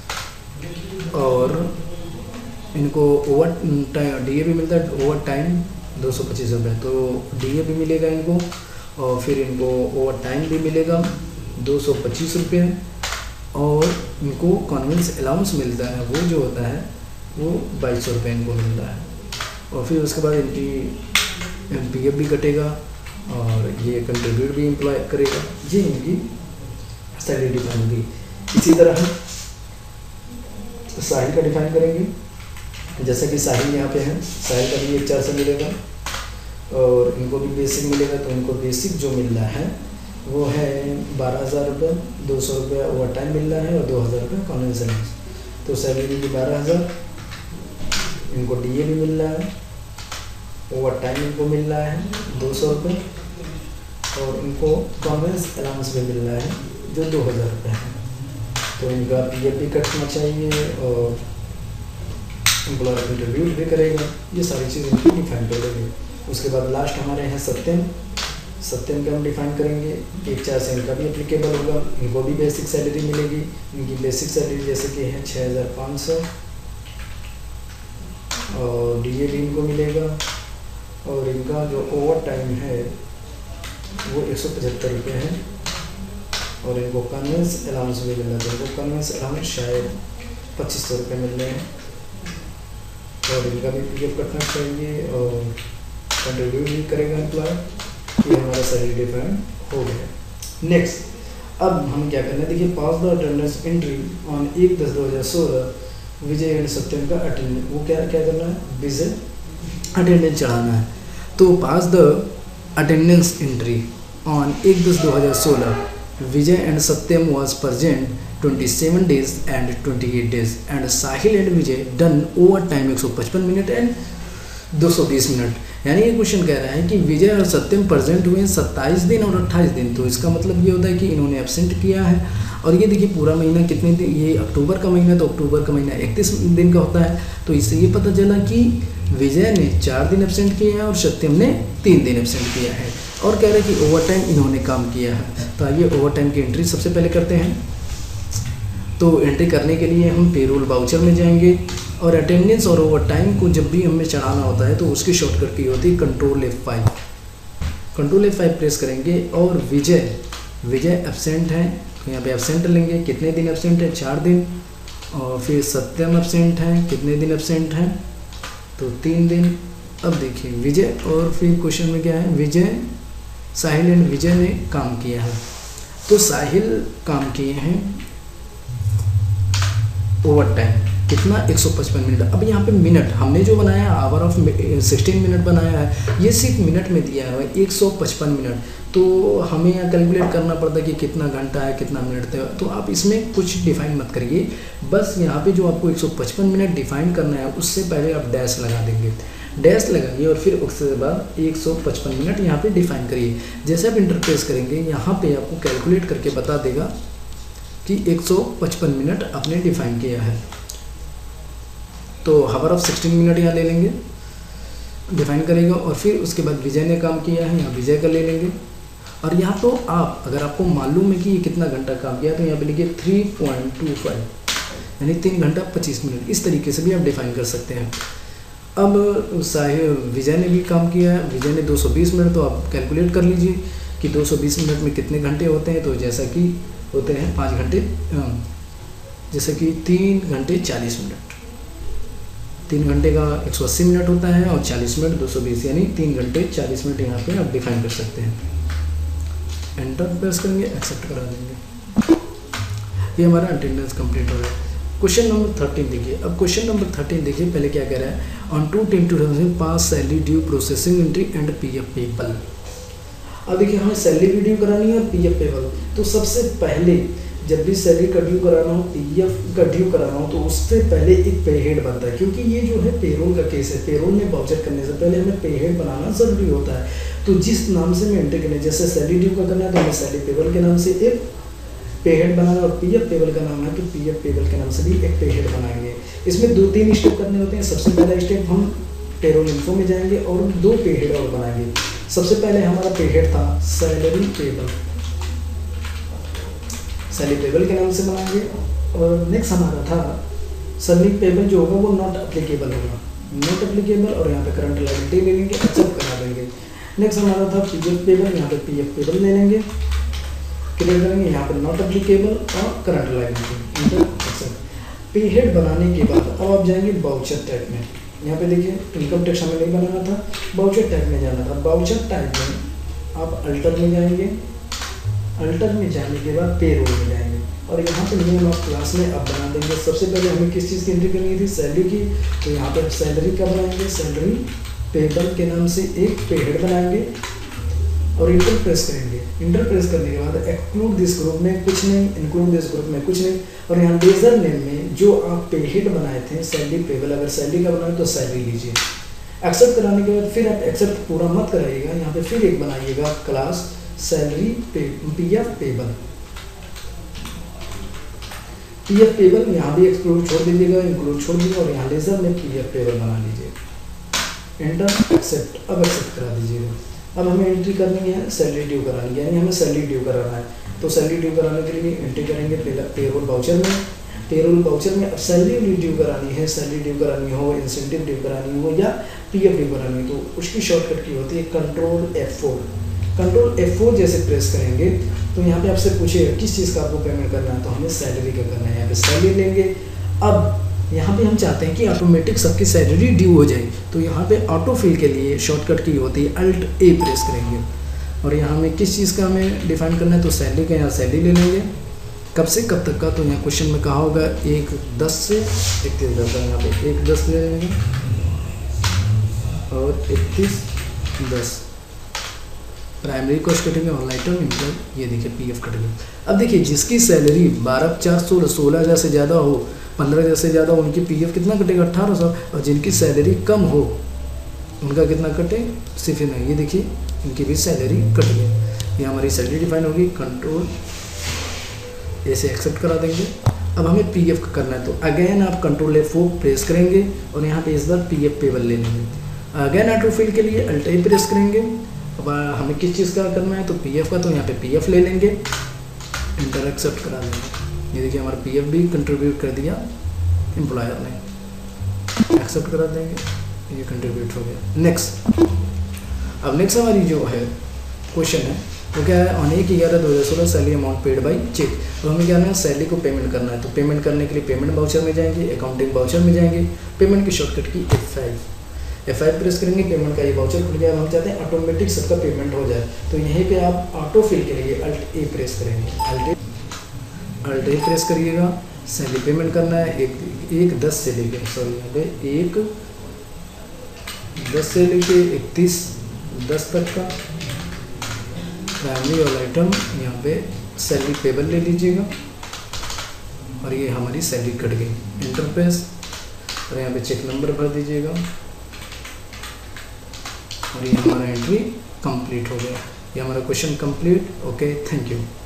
S1: और इनको ओवर टाइम डीए भी मिलता है, ओवर टाइम 225 रुपये, तो डीए भी मिलेगा इनको, और फिर इनको ओवर टाइम भी मिलेगा 225 रुपये, और इनको कॉन्वेंस अलाउंस मिलता है, वो जो होता है वो 2200 रुपये इनको मिलता है। और फिर उसके बाद इनकी MPF भी कटेगा और ये कंट्रीब्यूट भी एम्प्लॉय करेगा, ये इनकी सैलरी डिफाइन होगी। इसी तरह हम साहिल का डिफाइन करेंगे। जैसा कि साहिल यहाँ पे है, साहिल का भी 1,400 मिलेगा और इनको भी बेसिक मिलेगा। तो इनको बेसिक जो मिल रहा है वो है 12,000 रुपये, 200 रुपये ओवर टाइम मिल रहा है और 2,000 रुपये कॉन्वेंस अलाउंस। तो सैलरी की 12,000, इनको DA भी मिल रहा है, ओवर टाइम इनको मिल रहा है 200 रुपये और इनको कॉन्वेंस अलाउंस भी मिल रहा है जो 2,000 रुपये है। तो इनका PF भी कटना चाहिए और एम्प्लॉयर कंट्रीब्यूट भी करेगा। ये सारी चीज़ इनकी डिफाइन कर देंगे। उसके बाद लास्ट हमारे हैं सत्यम। सत्यम का हम डिफाइन करेंगे। 1,400 से इनका भी एप्लीकेबल होगा, इनको भी बेसिक सैलरी मिलेगी। इनकी बेसिक सैलरी जैसे कि है 6,500 और DA भी इनको मिलेगा और इनका जो ओवर टाइम है वो 175 रुपये है और इनको कन्वेंस अलाउंस भी मिल रहा है। इनको कन्वेंस अलाउंस शायद 2,500 रुपये मिल रहे हैं और इनका भी PF कटना चाहिए और कंट्रीब्यूट भी करेगा एम्प्लॉयर। ये हमारा सैलरी डिफाइन हो गया। नेक्स्ट अब हम क्या करना है, देखिए pass the attendance entry on 1/10/2016 Vijay and Satyam का अटेंडेंस, वो क्या करना है, विजय अटेंडेंस चढ़ाना है। तो pass the attendance entry on 1/10/2016 Vijay and Satyam was present 27 days and 28 days and Sahil and Vijay done overtime 155 minute and 220 minute. यानी ये क्वेश्चन कह रहा है कि विजय और सत्यम प्रेजेंट हुए 27 दिन और 28 दिन। तो इसका मतलब ये होता है कि इन्होंने एब्सेंट किया है। और ये देखिए पूरा महीना कितने दिन, ये अक्टूबर का महीना, तो अक्टूबर का महीना 31 दिन का होता है। तो इससे ये पता चला कि विजय ने 4 दिन एब्सेंट किए हैं और सत्यम ने 3 दिन एब्सेंट किया है। और कह रहे हैं कि ओवर टाइम इन्होंने काम किया है। तो आइए ओवर टाइम की एंट्री सबसे पहले करते हैं। तो एंट्री करने के लिए हम पेरोल वाउचर में जाएंगे और अटेंडेंस और ओवर टाइम को जब भी हमें चढ़ाना होता है तो उसकी शॉर्टकट की होती है control F5। Control F5 press करेंगे और विजय एब्सेंट है तो यहाँ पे एब्सेंट लेंगे। कितने दिन एब्सेंट है, 4 दिन। और फिर सत्यम एब्सेंट है, कितने दिन एब्सेंट हैं, तो 3 दिन। अब देखिए विजय, और फिर क्वेश्चन में क्या है, विजय, साहिल एंड विजय ने काम किया है। तो साहिल काम किए हैं ओवर टाइम कितना, 155 मिनट। अब यहाँ पे मिनट हमने जो बनाया आवर ऑफ 16 मिनट बनाया है, ये सिर्फ मिनट में दिया है 155 मिनट। तो हमें यहाँ कैलकुलेट करना पड़ता है कि कितना घंटा है, कितना मिनट है। तो आप इसमें कुछ डिफाइन मत करिए, बस यहाँ पे जो आपको 155 मिनट डिफाइन करना है उससे पहले आप डैश लगा देंगे, डैश लगाइए और फिर उसके बाद 155 मिनट यहाँ पे डिफाइन करिए। जैसे आप इंटरप्रेस करेंगे यहाँ पे आपको कैलकुलेट करके बता देगा कि 155 मिनट आपने डिफाइन किया है। तो हावर ऑफ 16 मिनट यहाँ ले लेंगे, डिफाइन करेगा। और फिर उसके बाद विजय ने काम किया है, यहाँ विजय का ले लेंगे। और यहाँ तो आप, अगर आपको मालूम है कि ये कितना घंटा काम किया तो यहाँ पे लिखिए 3.25 यानी 3 घंटा 25 मिनट। इस तरीके से भी आप डिफाइन कर सकते हैं। अब विजय ने भी काम किया है, विजय ने 220 मिनट। तो आप कैलकुलेट कर लीजिए कि 220 मिनट में कितने घंटे होते हैं। तो जैसा कि होते हैं 5 घंटे, जैसे कि 3 घंटे 40 मिनट। 3 घंटे का 180 मिनट होता है और 40 मिनट 220, यानी 3 घंटे 40 मिनट यहाँ पे आप डिफाइन कर सकते हैं। एंटर प्रेस करेंगे, एक्सेप्ट करा देंगे। ये हमारा अटेंडेंस कंप्लीट हो गया। क्वेश्चन नंबर 13 देखिए। अब क्वेश्चन नंबर 13 देखिए, पहले क्या कह रहा है, on 2/10/2000 pass salary due processing entry and PF payable. अब देखिए हमें सैलरी भी ड्यू करानी है और PF पेबल। तो सबसे पहले जब भी सैलरी का ड्यू कराना हो, PF का ड्यू कराना हो, तो उससे पहले एक पे हेड बनता है। क्योंकि ये जो है पेरोल का केस है, पेरोल में वाउचर करने से पहले हमें पे हेड बनाना जरूरी होता है। तो जिस नाम से मैं एंट्री करना है, जैसे सैलरी ड्यू का करना है तो हमें सैलरी पेबल के नाम से एक पे हेड बनाना, और PF पेबल का नाम है तो PF पेबल के नाम से भी एक पे हेड बनाएंगे। इसमें 2-3 स्टेप करने होते हैं। सबसे पहला स्टेप हम पेरोल इन्फो में जाएंगे और 2 पे हेड और बनाएंगे। सबसे पहले हमारा पे हेड था सैलरी पेबल, सैलरी पेबल के नाम से बनाएंगे। और नेक्स्ट हमारा था सैलरी पेबल जो होगा वो नॉट अप्लीकेबल होगा, नॉट अप्लीकेबल, और यहाँ पे करंट लायबिलिटी ले लेंगे, एक्सेप्ट करा देंगे। नेक्स्ट हमारा था PF पेबल, यहाँ पे PF पेबल ले लेंगे। क्लियर करेंगे। यहाँ पर नॉट एप्लीकेबल और current liability, enter accept. Pay head बनाने के बाद अब आप जाएंगे बाउचर टाइप में। यहाँ पे देखिए इनकम टैक्स हमें नहीं बनाना था, बाउचर टाइप में जाना था। बाउचर टाइप में आप अल्टर में जाएंगे, अल्टर में जाने के बाद पे रोल में जाएंगे और यहाँ पे नेम ऑफ क्लास में आप बना देंगे। सबसे पहले हमें किस चीज़ की एंट्री करनी थी, सैलरी की, तो यहाँ पे सैलरी का बनाएंगे, सैलरी पेबल के नाम से एक पे हेड बनाएंगे और इंटर प्रेस करेंगे। इंटर प्रेस करने के बाद एक्सक्लूड दिस ग्रुप में कुछ नहीं, इंक्लूड दिस ग्रुप में कुछ नहीं, और यहाँ लेजर नेम में जो आप पे हेड बनाए थे सैलरी पेबल, अगर सैलरी का बनाए तो सैलरी लीजिए। एक्सेप्ट कराने के बाद फिर आप एक्सेप्ट पूरा मत कराइएगा, यहाँ पे फिर एक बनाइएगा class salary PF payable, PF payable यहाँ भी एक्सक्लूड छोड़ दीजिएगा, इंक्लूड छोड़ दीजिएगा और यहाँ लेजर में पीएफ पेबल बना लीजिए। एंटर एक्सेप्ट, अब एक्सेप्ट करा दीजिएगा। अब हमें एंट्री करनी है सैलरी ड्यू करानी है, यानी हमें सैलरी ड्यू कराना है। तो सैलरी ड्यू कराने के लिए एंट्री करेंगे पेरोल वाउचर में। पेरोल वाउचर में अब सैलरी ड्यू करानी है, सैलरी ड्यू करानी हो, इंसेंटिव ड्यू करानी हो या पीएफ ड्यू करानी हो, तो उसकी शॉर्टकट की होती है कंट्रोल F4। कंट्रोल F4 जैसे प्रेस करेंगे तो यहाँ पे आपसे पूछेगा किस चीज़ का आपको पेमेंट करना है, तो हमें सैलरी का करना है। यहाँ पे सैलरी लेंगे। अब यहाँ पे हम चाहते हैं कि ऑटोमेटिक सबकी सैलरी ड्यू हो जाए, तो यहाँ पे ऑटो फिल के लिए शॉर्टकट की होती है Alt A प्रेस करेंगे और यहाँ हमें किस चीज़ का हमें डिफाइन करना है, तो सैलरी का यहाँ सैलरी ले लेंगे। कब से कब तक का, तो यहाँ क्वेश्चन में कहा होगा 1/10 से 31/10 का, यहाँ पे 1/10 ले लेंगे और 31/10। प्राइमरी कॉस्ट कटेंगे, ऑल आइटम इनकम, ये देखिए पीएफ कटेंगे। अब देखिए जिसकी सैलरी 12,416 16,000 से ज़्यादा हो, 15,000 से ज़्यादा, उनकी पीएफ कितना कटेगा 1,800, और जिनकी सैलरी कम हो उनका कितना कटे, सिर्फ नहीं, ये देखिए इनकी भी सैलरी कट गई। ये हमारी सैलरी डिफाइन होगी। कंट्रोल ऐसे एक्सेप्ट करा देंगे। अब हमें पीएफ करना है, तो अगेन आप कंट्रोल F4 प्रेस करेंगे और यहाँ पे इस बार पीएफ पेबल ले लेंगे। अगेन ऑटो फिल के लिए Alt A प्रेस करेंगे। अब हमें किस चीज़ का करना है, तो पीएफ का, तो यहाँ पे पीएफ ले लेंगे, इंटर एक्सेप्ट करा देंगे। ये देखिए हमारा पीएफ भी कंट्रीब्यूट कर दिया एम्प्लॉयर ने, एक्सेप्ट करा देंगे, ये कंट्रीब्यूट हो गया। नेक्स्ट, अब नेक्स्ट हमारी जो है क्वेश्चन है वो क्या है, on 1/11/2016 salary amount paid by cheque. तो हमें क्या है, सैलरी को पेमेंट करना है, तो पेमेंट करने के लिए पेमेंट वाउचर में जाएंगे, अकाउंटिंग वाउचर में जाएंगे, पेमेंट की शॉर्टकट की F5 प्रेस करेंगे, पेमेंट का ये वाउचर खुल गया। हम चाहते हैं ऑटोमेटिक सबका पेमेंट हो जाए, तो यहीं पे आप ऑटो फिल के लिए Alt A प्रेस करेंगे, Alt A प्रेस करिएगा। सैलरी पेमेंट करना है 1/10 से लेके, सॉरी यहाँ पे 1/10 से लेके 31/10 तक का प्राइमरी और आइटम, यहाँ पे सैलरी पेबल ले लीजिएगा और ये हमारी सैलरी कट गई। इंटर प्रेस और यहाँ पे चेक नंबर भर दीजिएगा और ये हमारा एंट्री कंप्लीट हो गया। ये हमारा question complete. Okay, thank you.